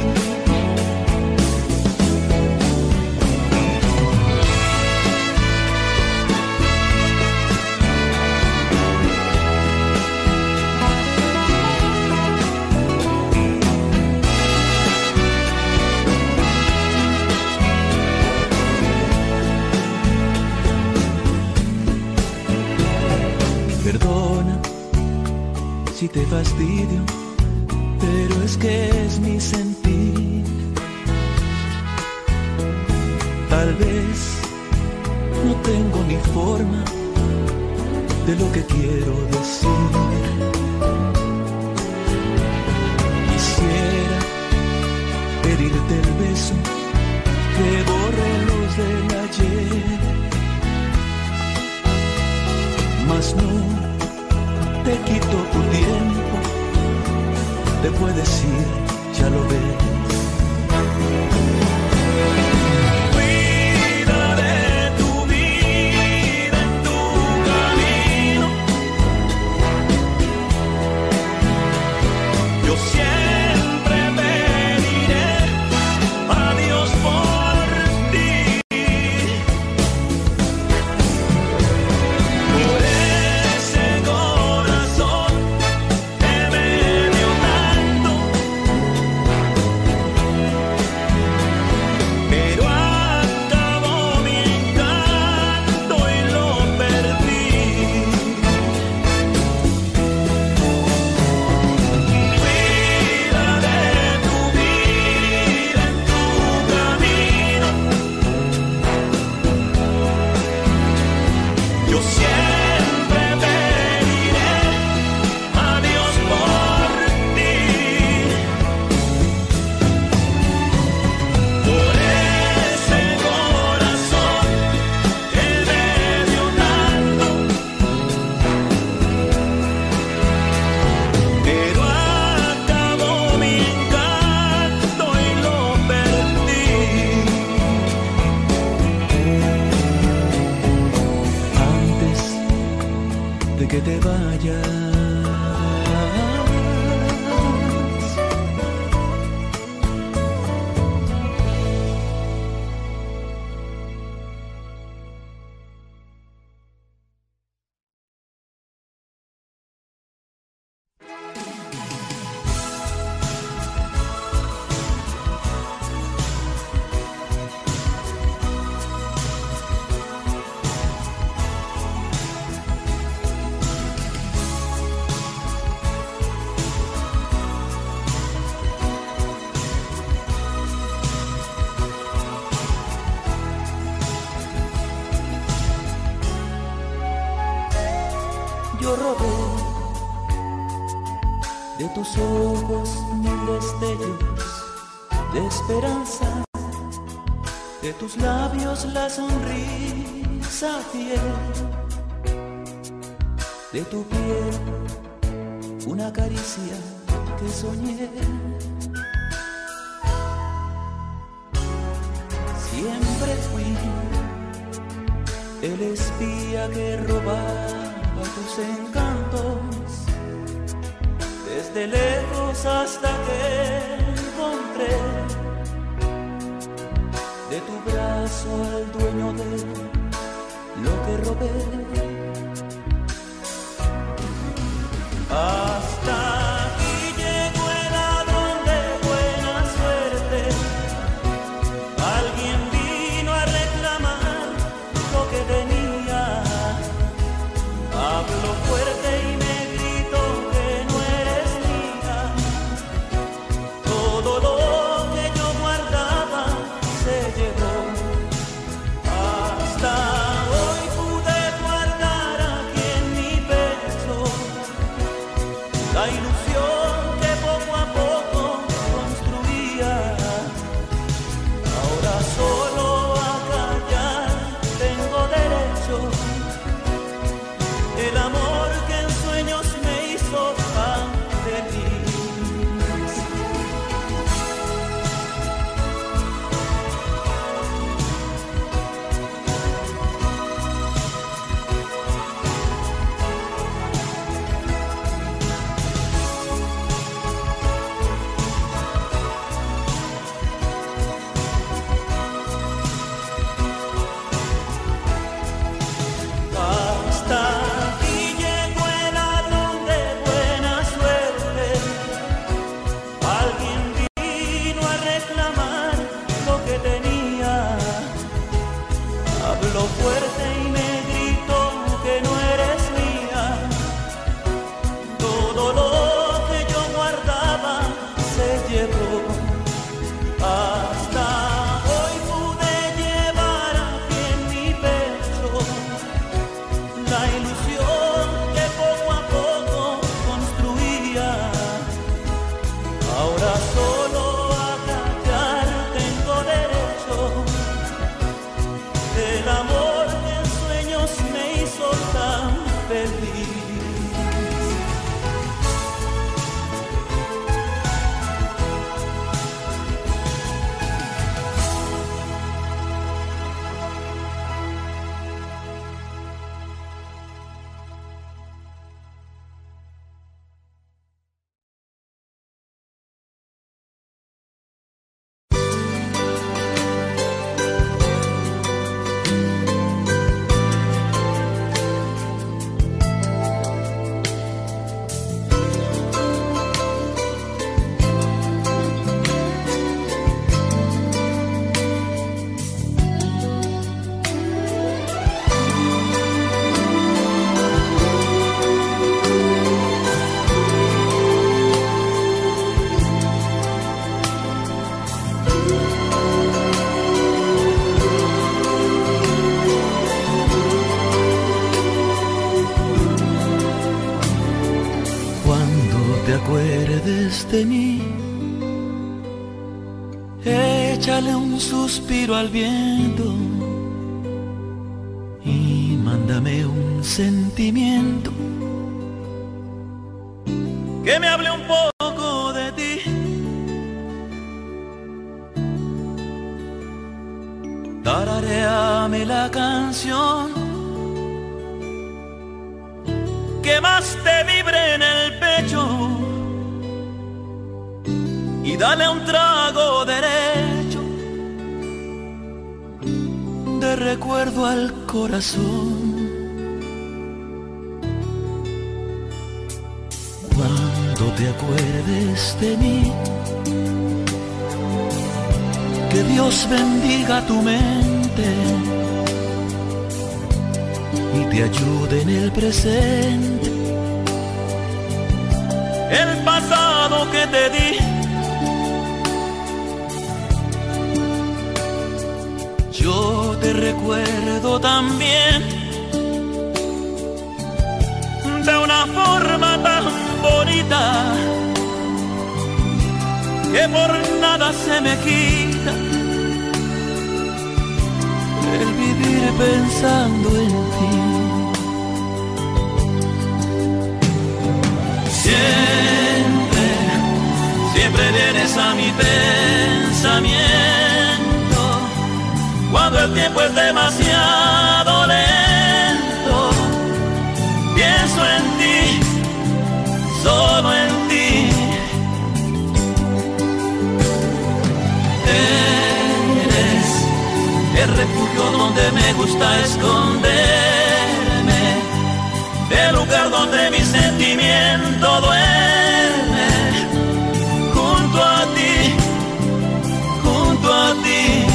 Perdona si te fastidio, pero es que es mi sentir. Tal vez no tengo ni forma de lo que quiero decir. Quisiera pedirte el beso que borre los del ayer, mas no te quito tu tiempo, te puedes ir, ya lo ves. Cuida de tu vida en tu camino. Yo siempre pediré a Dios por ti, por ese corazón que me dio tanto, pero acabó mi encanto y lo perdí. Cuida de tu vida en tu camino. Yo siempre pediré a Dios por ti, por ese corazón que me dio tanto, pero acabó mi encanto y lo perdí. Antes de que te vayas, yo robé de tus ojos mil destellos de esperanza, de tus labios la sonrisa fiel, de tu piel una caricia que soñé. Siempre fui el espía que robaba tus encantos, desde lejos hasta que encontré de tu brazo al dueño de lo que robé. Hasta aquí llegó el ladrón de buena suerte. Alguien vino a reclamar lo que tenía. Habló fuerte y me gritó que no eres mía. Todo lo que yo guardaba que tenía. Habló fuerte y me gritó que no eres mía. Todo lo que yo guardaba se llevó. Hasta hoy pude llevar aquí en mi pecho la ilusión que poco a poco construía. Ahora solo a callar tengo derecho. El amor que en sueños me hizo tan feliz. De mí, échale un suspiro al viento y mándame un sentimiento que me hable un poco de ti. Tararéame la canción que más te vibre en el pecho y dale un trago derecho de recuerdo al corazón. Cuando te acuerdes de mí, que Dios bendiga tu mente y te ayude en el presente. El pasado que te di, yo te recuerdo también de una forma tan bonita que por nada se me quita el vivir pensando en ti. Siempre, siempre vienes a mi pensamiento cuando el tiempo es demasiado lento. Pienso en ti, solo en ti. Eres el refugio donde me gusta esconderme, el lugar donde mi sentimiento duerme. Junto a ti, junto a ti.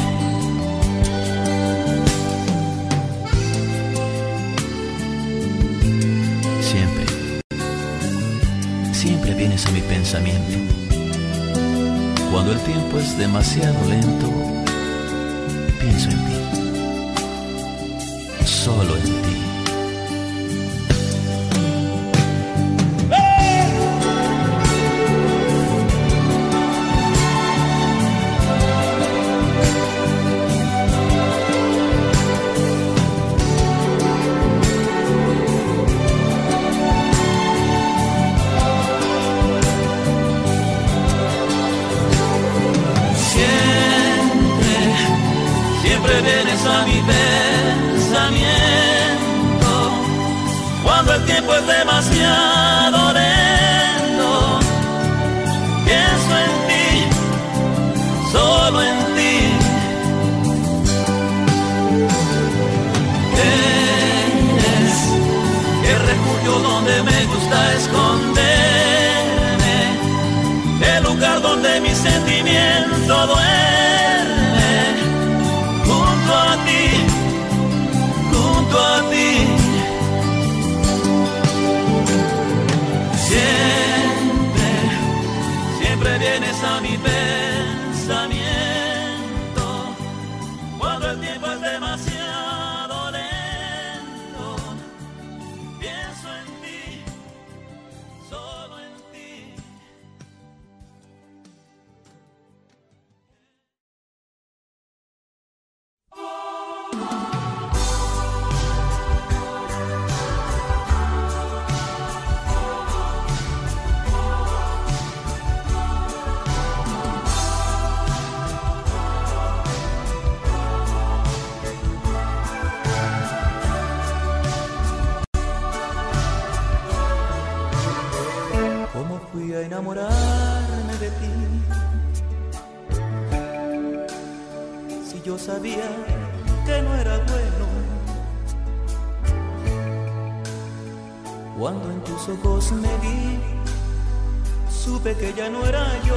Siempre vienes a mi pensamiento cuando el tiempo es demasiado lento. Pienso en ti, solo en ti. Vienes a mi pensamiento cuando el tiempo es demasiado lento. Pienso en ti, solo en ti. Eres el refugio donde me gusta esconderme, el lugar donde mi sentimiento duerme. Enamorarme de ti, si yo sabía que no era bueno, cuando en tus ojos me vi, supe que ya no era yo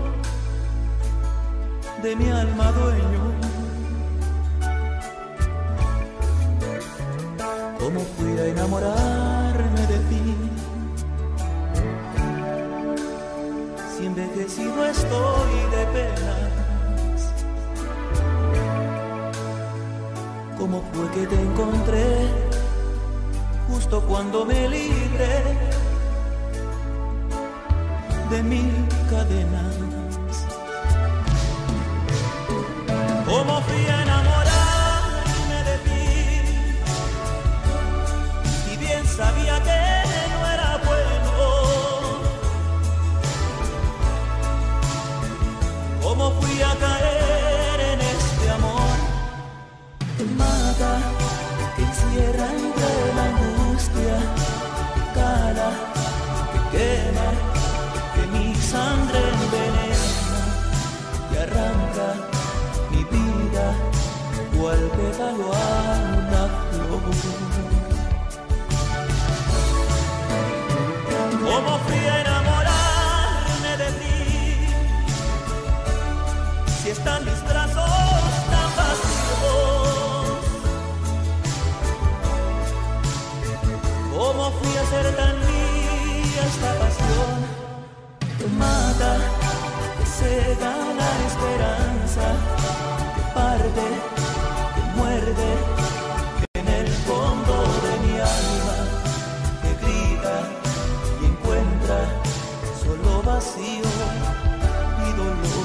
de mi alma dueño. ¿Cómo fui a enamorarme de ti? Si envejecido estoy de penas, ¿cómo fue que te encontré justo cuando me libré de mil cadenas? ¿Cómo fui a enamorarme de ti? Si bien sabía que no era bueno. ¿Cómo fui a caer en este amor que mata, que encierra entre la angustia, que cala, que quema, que mi sangre envenena, que arranca mi vida cual pétalo a una flor? ¿Cómo fui a enamorarme de ti? Si están mis brazos tan vacíos, ¿cómo fui a ser tan mía esta pasión que mata, que cega la esperanza, que parte, que muerde en el fondo de mi alma, que grita y encuentra solo vacío y dolor?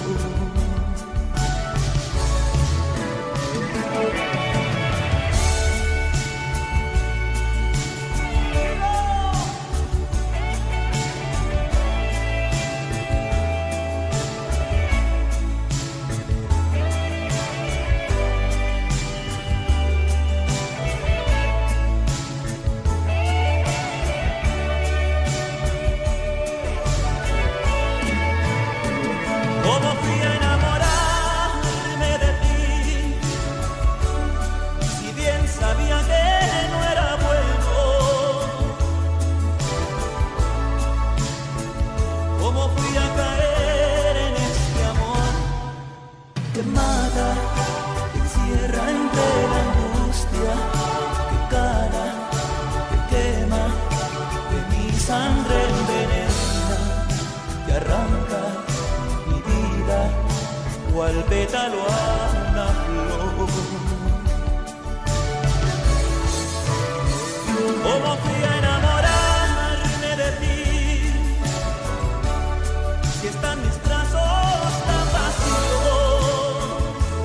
Cual pétalo a una flor. ¿Cómo fui a enamorarme de ti? Si están mis brazos tan vacíos,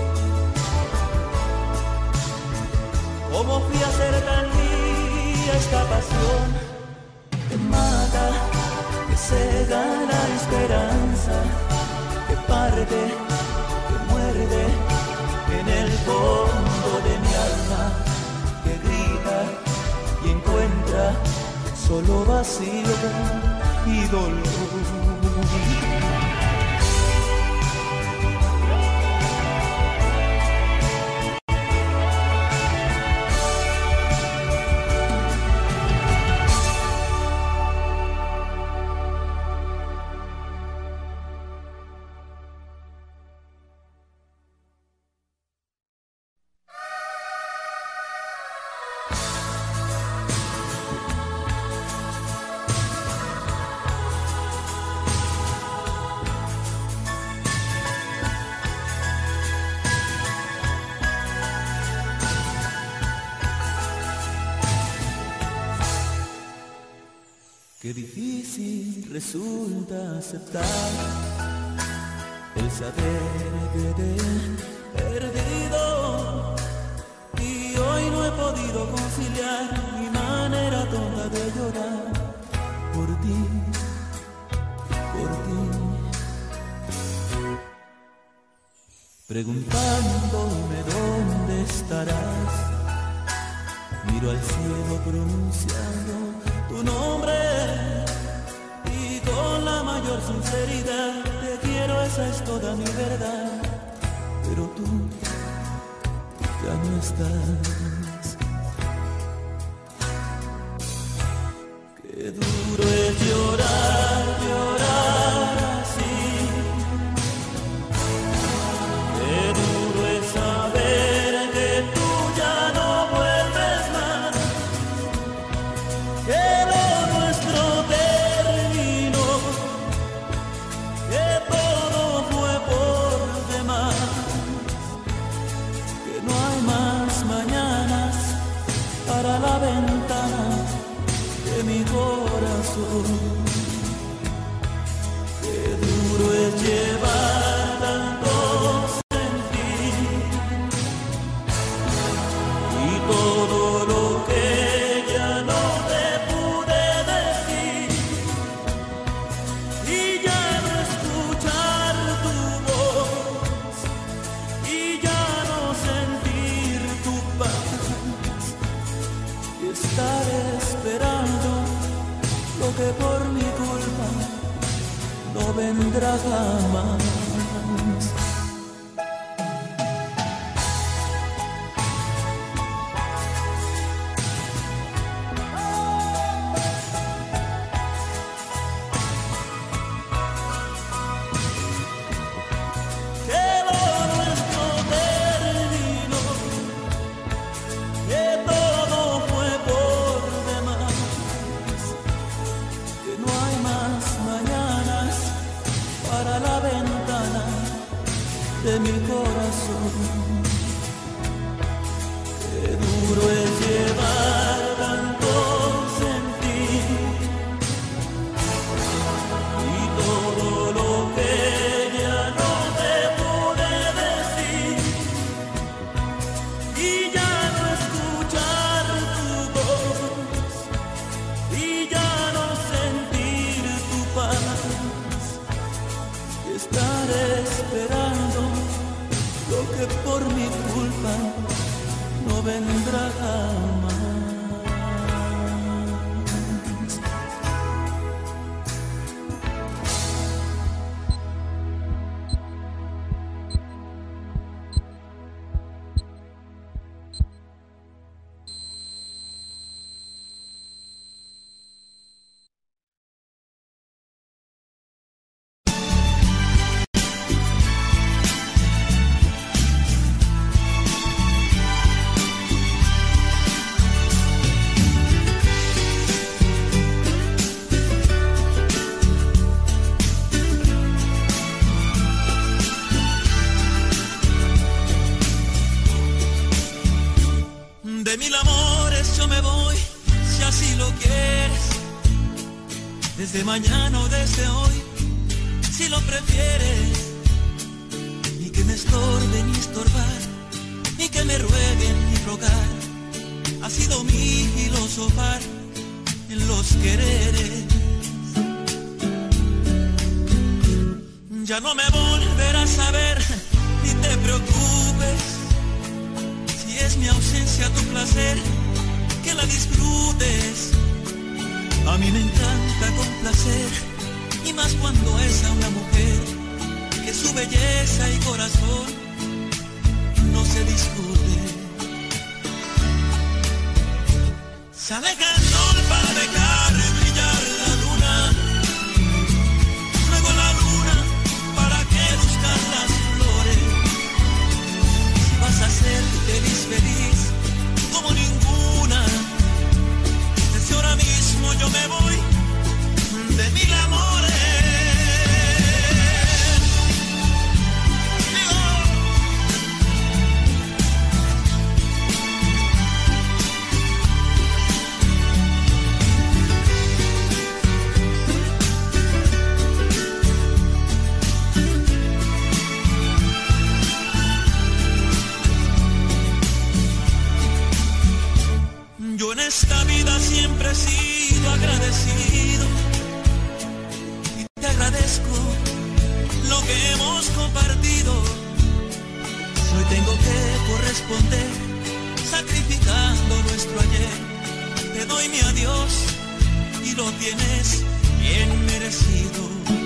¿cómo fui a ser tan mía esta pasión que mata, que cega la esperanza, que parte, en el fondo de mi alma, que grita y encuentra solo vacío y dolor? Qué difícil resulta aceptar el saber que te he perdido, deja de llorar por ti, por ti. Preguntándome dónde estarás, miro al cielo pronunciando tu nombre y con la mayor sinceridad te quiero, esa es toda mi verdad, pero tú ya no estás. Qué duro es llorar, llorar así. Qué duro es saber que tú ya no vuelves más, que lo nuestro terminó, que todo fue por demás, que no hay más mañanas para la ventana de mi corazón. Qué duro es llevar tanto sentir y todo lo que ya no te pude decir, y ya no escuchar tu voz, y ya no sentir tu paz, y estar esperando lo que por mi culpa no vendrá jamás. Que lo nuestro terminó, que todo fue por demás, que no hay más mañanas para la ventana de mi corazón. Qué duro es llevar tanto sentir y todo lo que ya no te pude decir, y ya no escuchar tu voz, y ya no sentir tu paz, y estar esperando lo que por mi culpa no vendrá jamás. De mil amores yo me voy, si así lo quieres, desde mañana o desde hoy, si lo prefieres, ni que me estorbe ni estorbar, ni que me rueguen ni rogar, ha sido mi filosofar en los quereres. Ya no me volverás a ver, ni te preocupes, si es mi ausencia tu placer, que la disfrutes. A mí me encanta complacer, y más cuando es a una mujer, que su belleza y corazón no se discute. Se aleja el sol para dejar brillar la luna, luego la luna para que luzcan las flores. Si vas a ser feliz, feliz como ninguna, desde ahora mismo yo me voy de mil amores. Yo en esta vida siempre he sido visto agradecido y te agradezco lo que hemos compartido. Hoy tengo que corresponder sacrificando nuestro ayer. Te doy mi adiós y lo tienes bien merecido.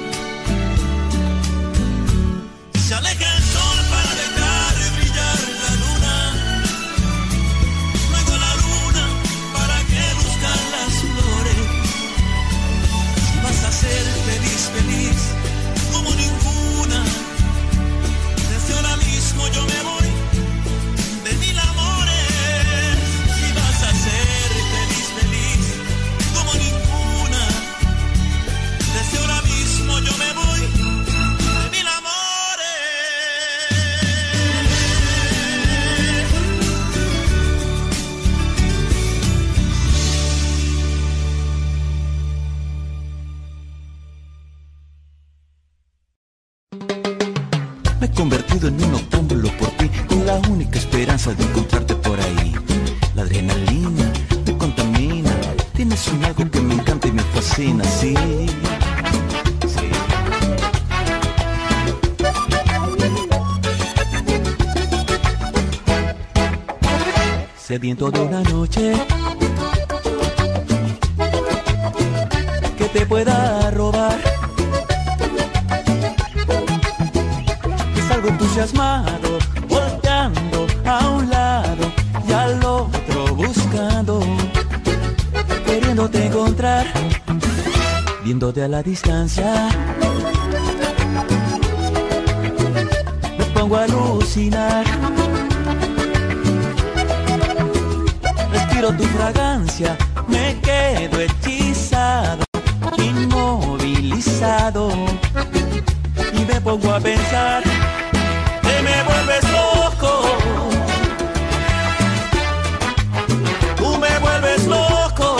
Se aleja el sol para dejar brillar la luna, luego la luna para que luzcan las flores. Si vas a ser feliz, feliz como ninguna, desde ahora mismo yo me voy de mil amores. Si vas a ser feliz, feliz como ninguna, desde ahora mismo yo me voy de mil amores. Me he convertido en un noctámbulo por ti, con la única esperanza de encontrarte por ahí. La adrenalina me contamina, tienes un algo que me encanta y me fascina, sí. Sí. Sediento de una noche que te pueda robar. Salgo entusiasmado, volteando a un lado y al otro buscando, queriéndote encontrar, viéndote a la distancia. Me pongo a alucinar, respiro tu fragancia, me quedo hechizado, inmovilizado, y me pongo a pensar que me vuelves loco. Tú me vuelves loco.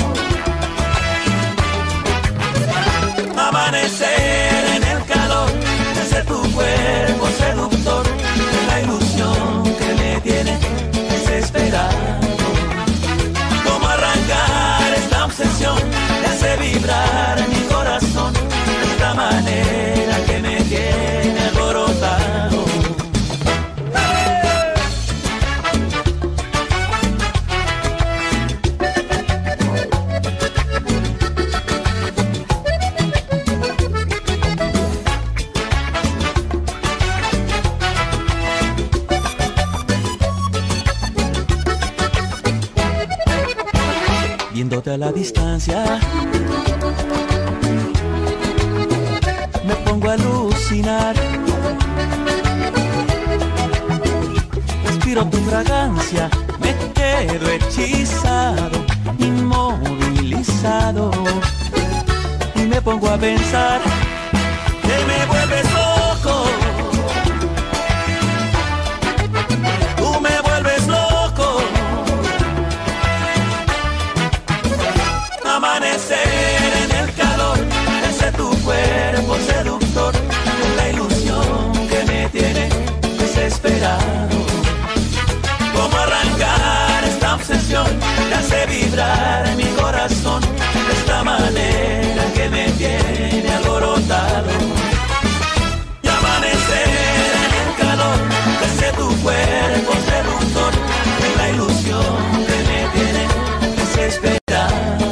Amanecer en el calor de tu cuerpo seductor, la ilusión que me tiene desesperado. Cómo arrancar esta obsesión que hace vibrar mi corazón de esta manera que me tiene alborotado. Viéndote a la distancia, me pongo a alucinar, respiro tu fragancia, me quedo hechizado, inmovilizado, y me pongo a pensar que me vuelves loco. Tú me vuelves loco. Amanecer en el calor de tu cuerpo seductor, la ilusión que me tiene desesperado. Cómo arrancar esta obsesión que hace vibrar mi corazón de esta manera que me tiene alborotado. Y amanecer en el calor de tu cuerpo seductor, la ilusión que me tiene desesperado.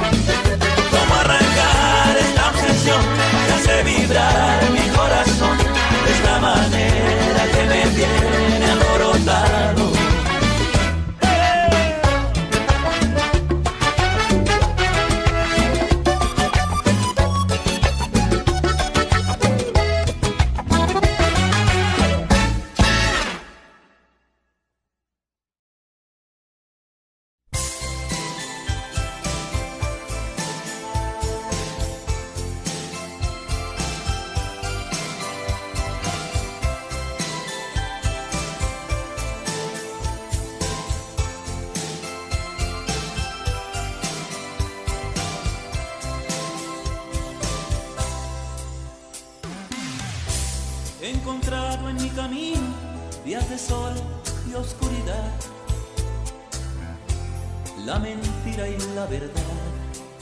Que hace vibrar mi corazón de esta manera que me tiene alborotado. He encontrado en mi camino días de sol y oscuridad, la mentira y la verdad,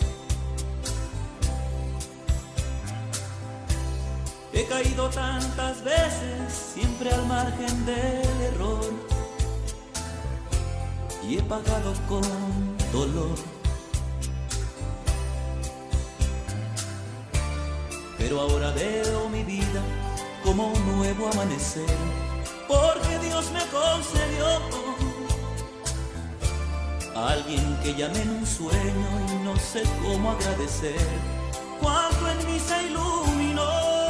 He caído tantas veces, siempre al margen del error, y he pagado con dolor. Pero ahora veo mi vida como un nuevo amanecer, porque Dios me concedió a alguien que llamé en un sueño y no sé cómo agradecer cuánto en mí se iluminó.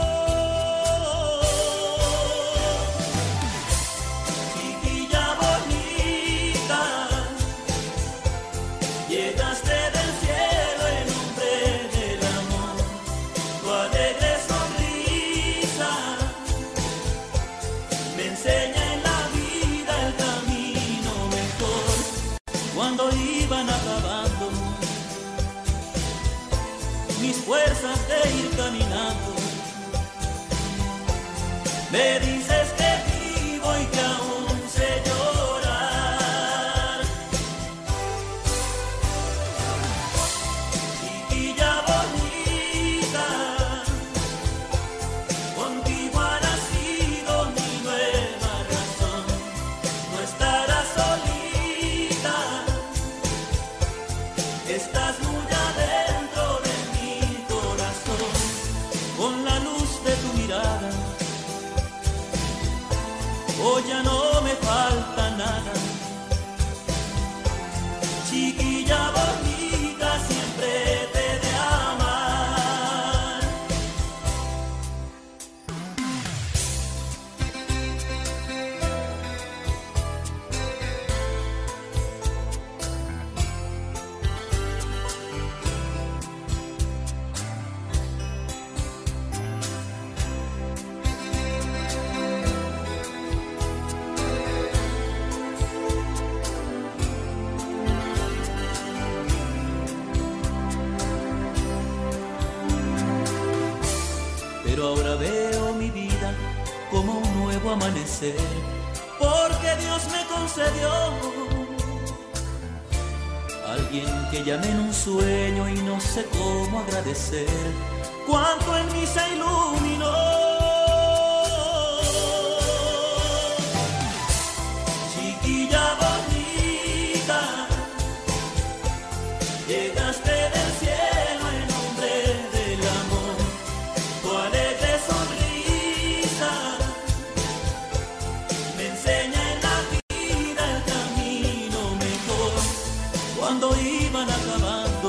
Chiquilla bonita, llegaste del cielo en nombre del amor. Tu alegre sonrisa me enseña en la vida el camino mejor. Cuando iban acabando mis fuerzas de ir caminando, me dices que vivo y que aún sé llorar. Chiquilla bonita, contigo ha nacido mi nueva razón. No estarás solita, estás muy adentro de mi corazón. Con la luz de tu mirada, hoy ya no me falta nada. Chiquilla bonita, siempre te he de amar. Pero ahora veo mi vida como un nuevo amanecer, porque Dios me concedió a alguien que llamé en un sueño y no sé cómo agradecer cuánto en mí se iluminó. Chiquilla bonita, llegaste del cielo en nombre del amor. Tu alegre sonrisa me enseña en la vida el camino mejor. Cuando iban acabando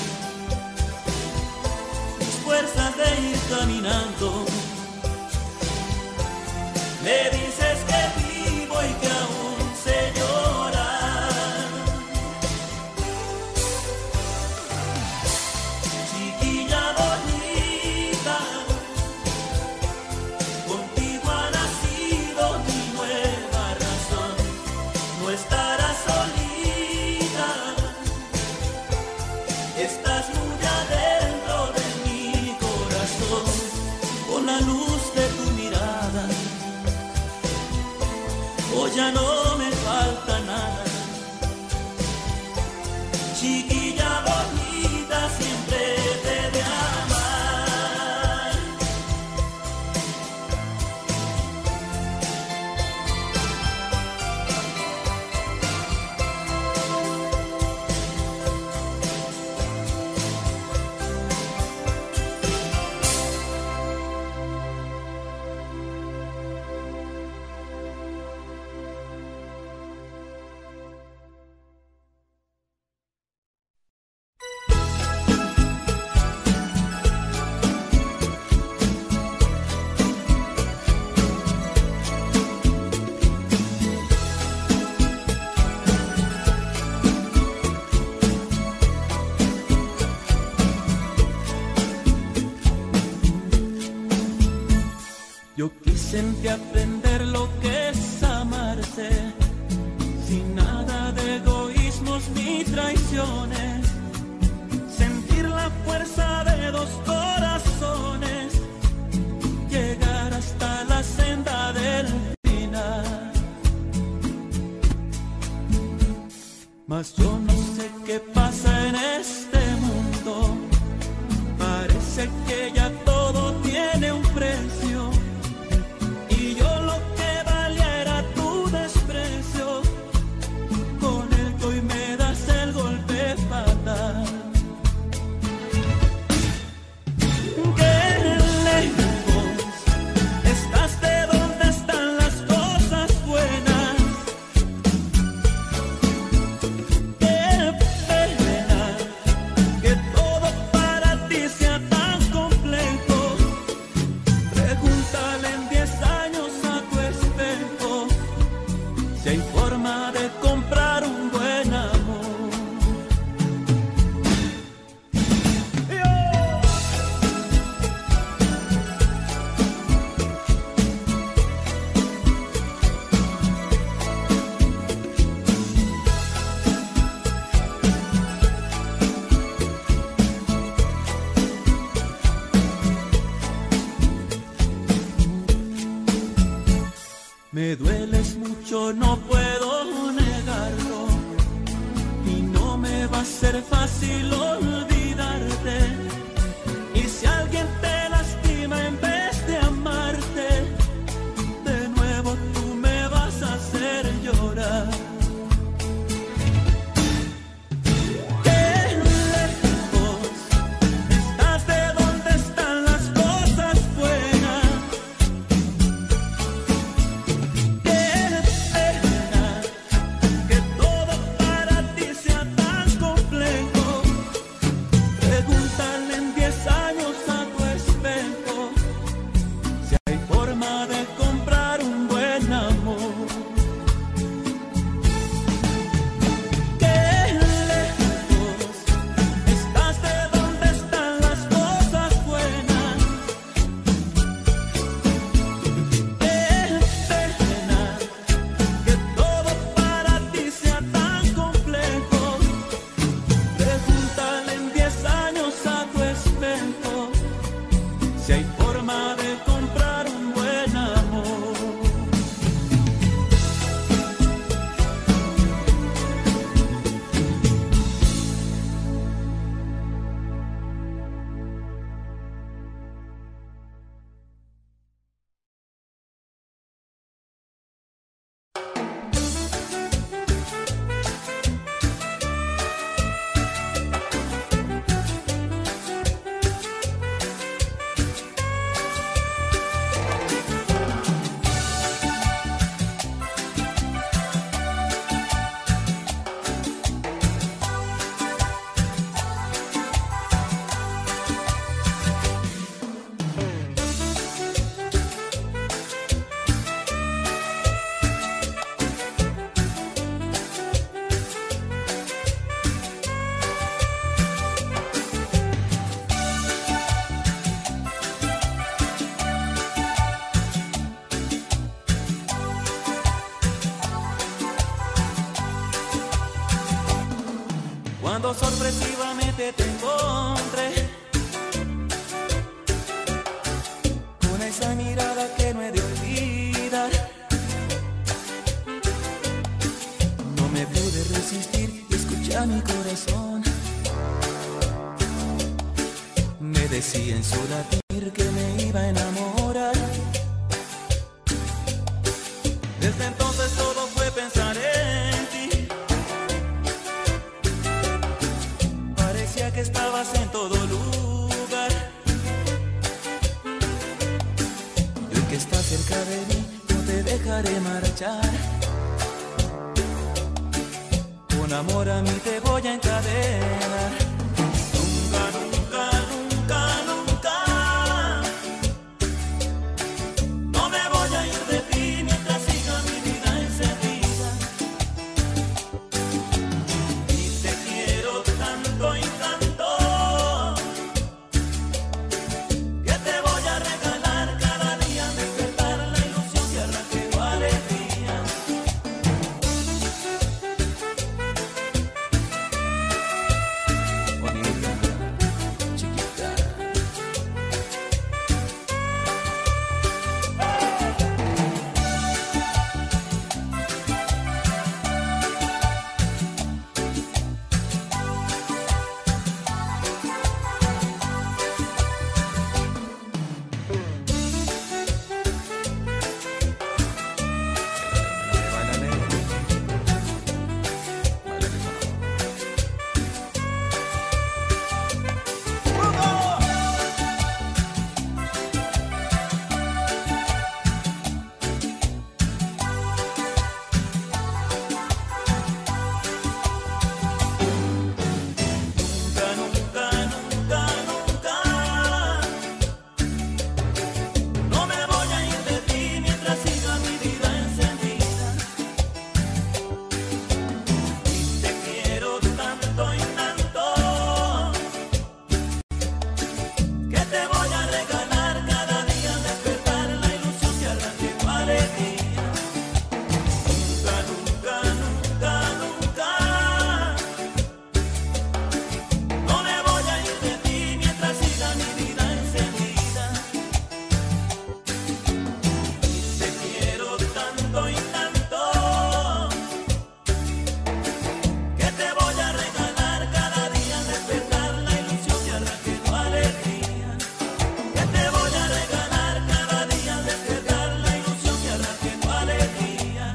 mis fuerzas de ir caminando, me dices que vivo y que aún sé llorar. Chiquilla bonita, contigo ha nacido mi nueva razón. No estarás solita, estás muy adentro de mi corazón. Con la luz de tu mirada, hoy ya no me falta nada. Chiquilla bonita, siempre te he de amar. Yo quise en ti aprender lo que es amarse, sin nada de egoísmos ni traiciones, sentir la fuerza de dos corazones, llegar hasta la senda del final. Mas yo no sé qué pasa en este mundo, parece que ya todo tiene un precio. si hay forma de comprar un buen amor. Me dueles mucho, no puedo negarlo, y no me va a ser fácil olvidarte. Y si alguien te lastima en vez de amarte, de nuevo tú me vas a hacer llorar. Cuando sorpresivamente te encontré con esa mirada que no he de olvidar, no me pude resistir y escuché a mi corazón. Me decía en su latir que me iba a enamorar. Desde entonces todo fue pensar en ti. Parecía que estabas en todo lugar. Y hoy que estás cerca de mí, no te dejaré marchar. Con amor a mí te voy a encadenar. Nunca, nunca, nunca, nunca. No me voy a ir de ti mientras siga mi vida encendida. Y te quiero tanto y tanto que te voy a regalar cada día, despertar la ilusión que arranque tu alegría. tanto y tanto, que te voy a regalar cada día al despertar la ilusión que arranque tu alegría. Que te voy a regalar cada día al despertar la ilusión que arranque tu alegría.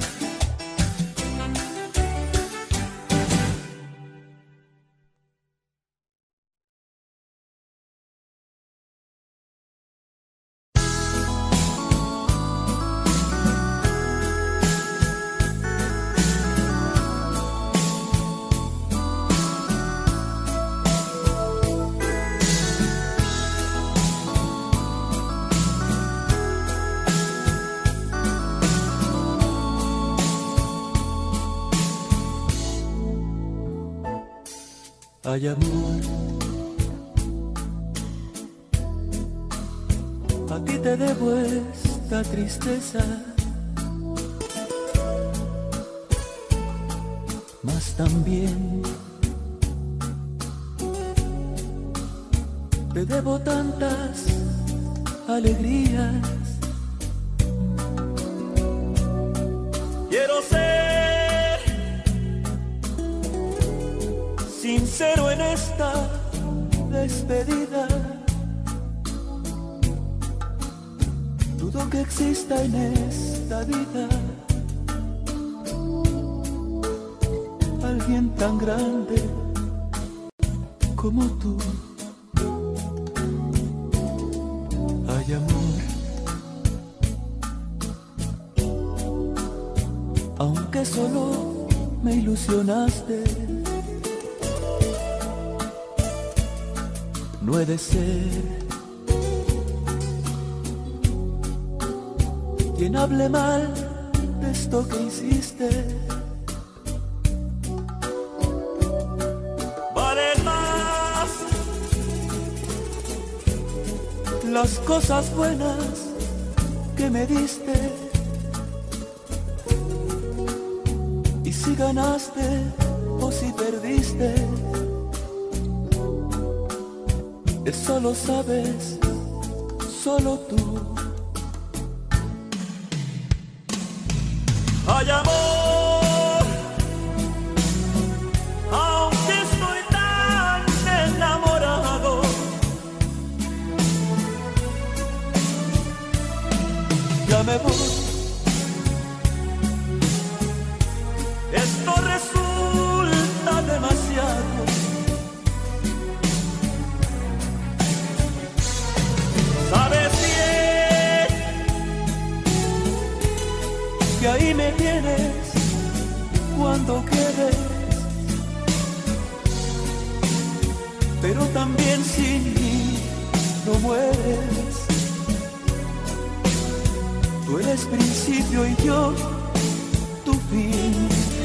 Ay, amor, a ti te debo esta tristeza, mas también te debo tantas alegrías. Quiero ser sincero en esta despedida. Dudo que exista en esta vida alguien tan grande como tú. Ay, amor, aunque solo me ilusionaste, no he de ser quien hable mal de esto que hiciste. vale más Las cosas buenas que me diste, y si ganaste o si perdiste, eso lo sabes solo tú. Ay, amor, aunque estoy tan enamorado, Ya me voy, esto resulta demasiado. Sabes bien que ahí me tienes cuando quieres, pero también sin mí no mueres. Tú eres principio y yo tu fin.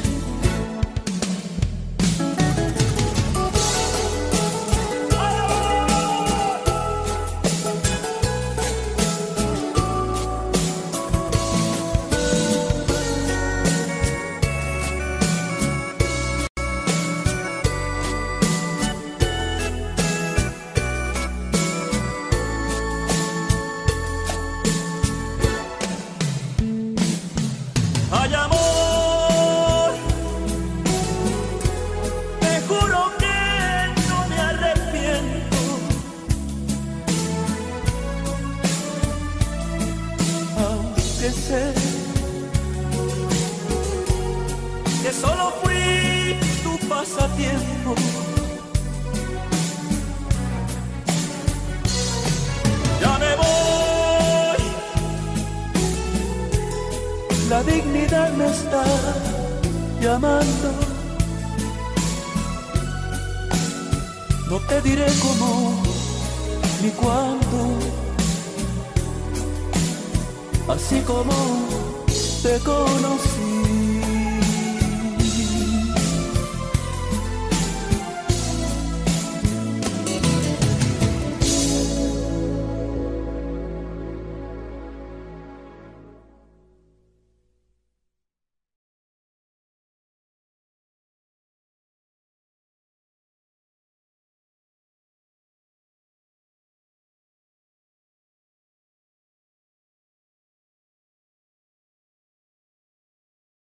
Ay, amor, te juro que no me arrepiento. Aunque sé Que solo fui tu pasatiempo, ya me voy. la dignidad me está llamando. No te diré cómo ni cuándo, así como te conocí.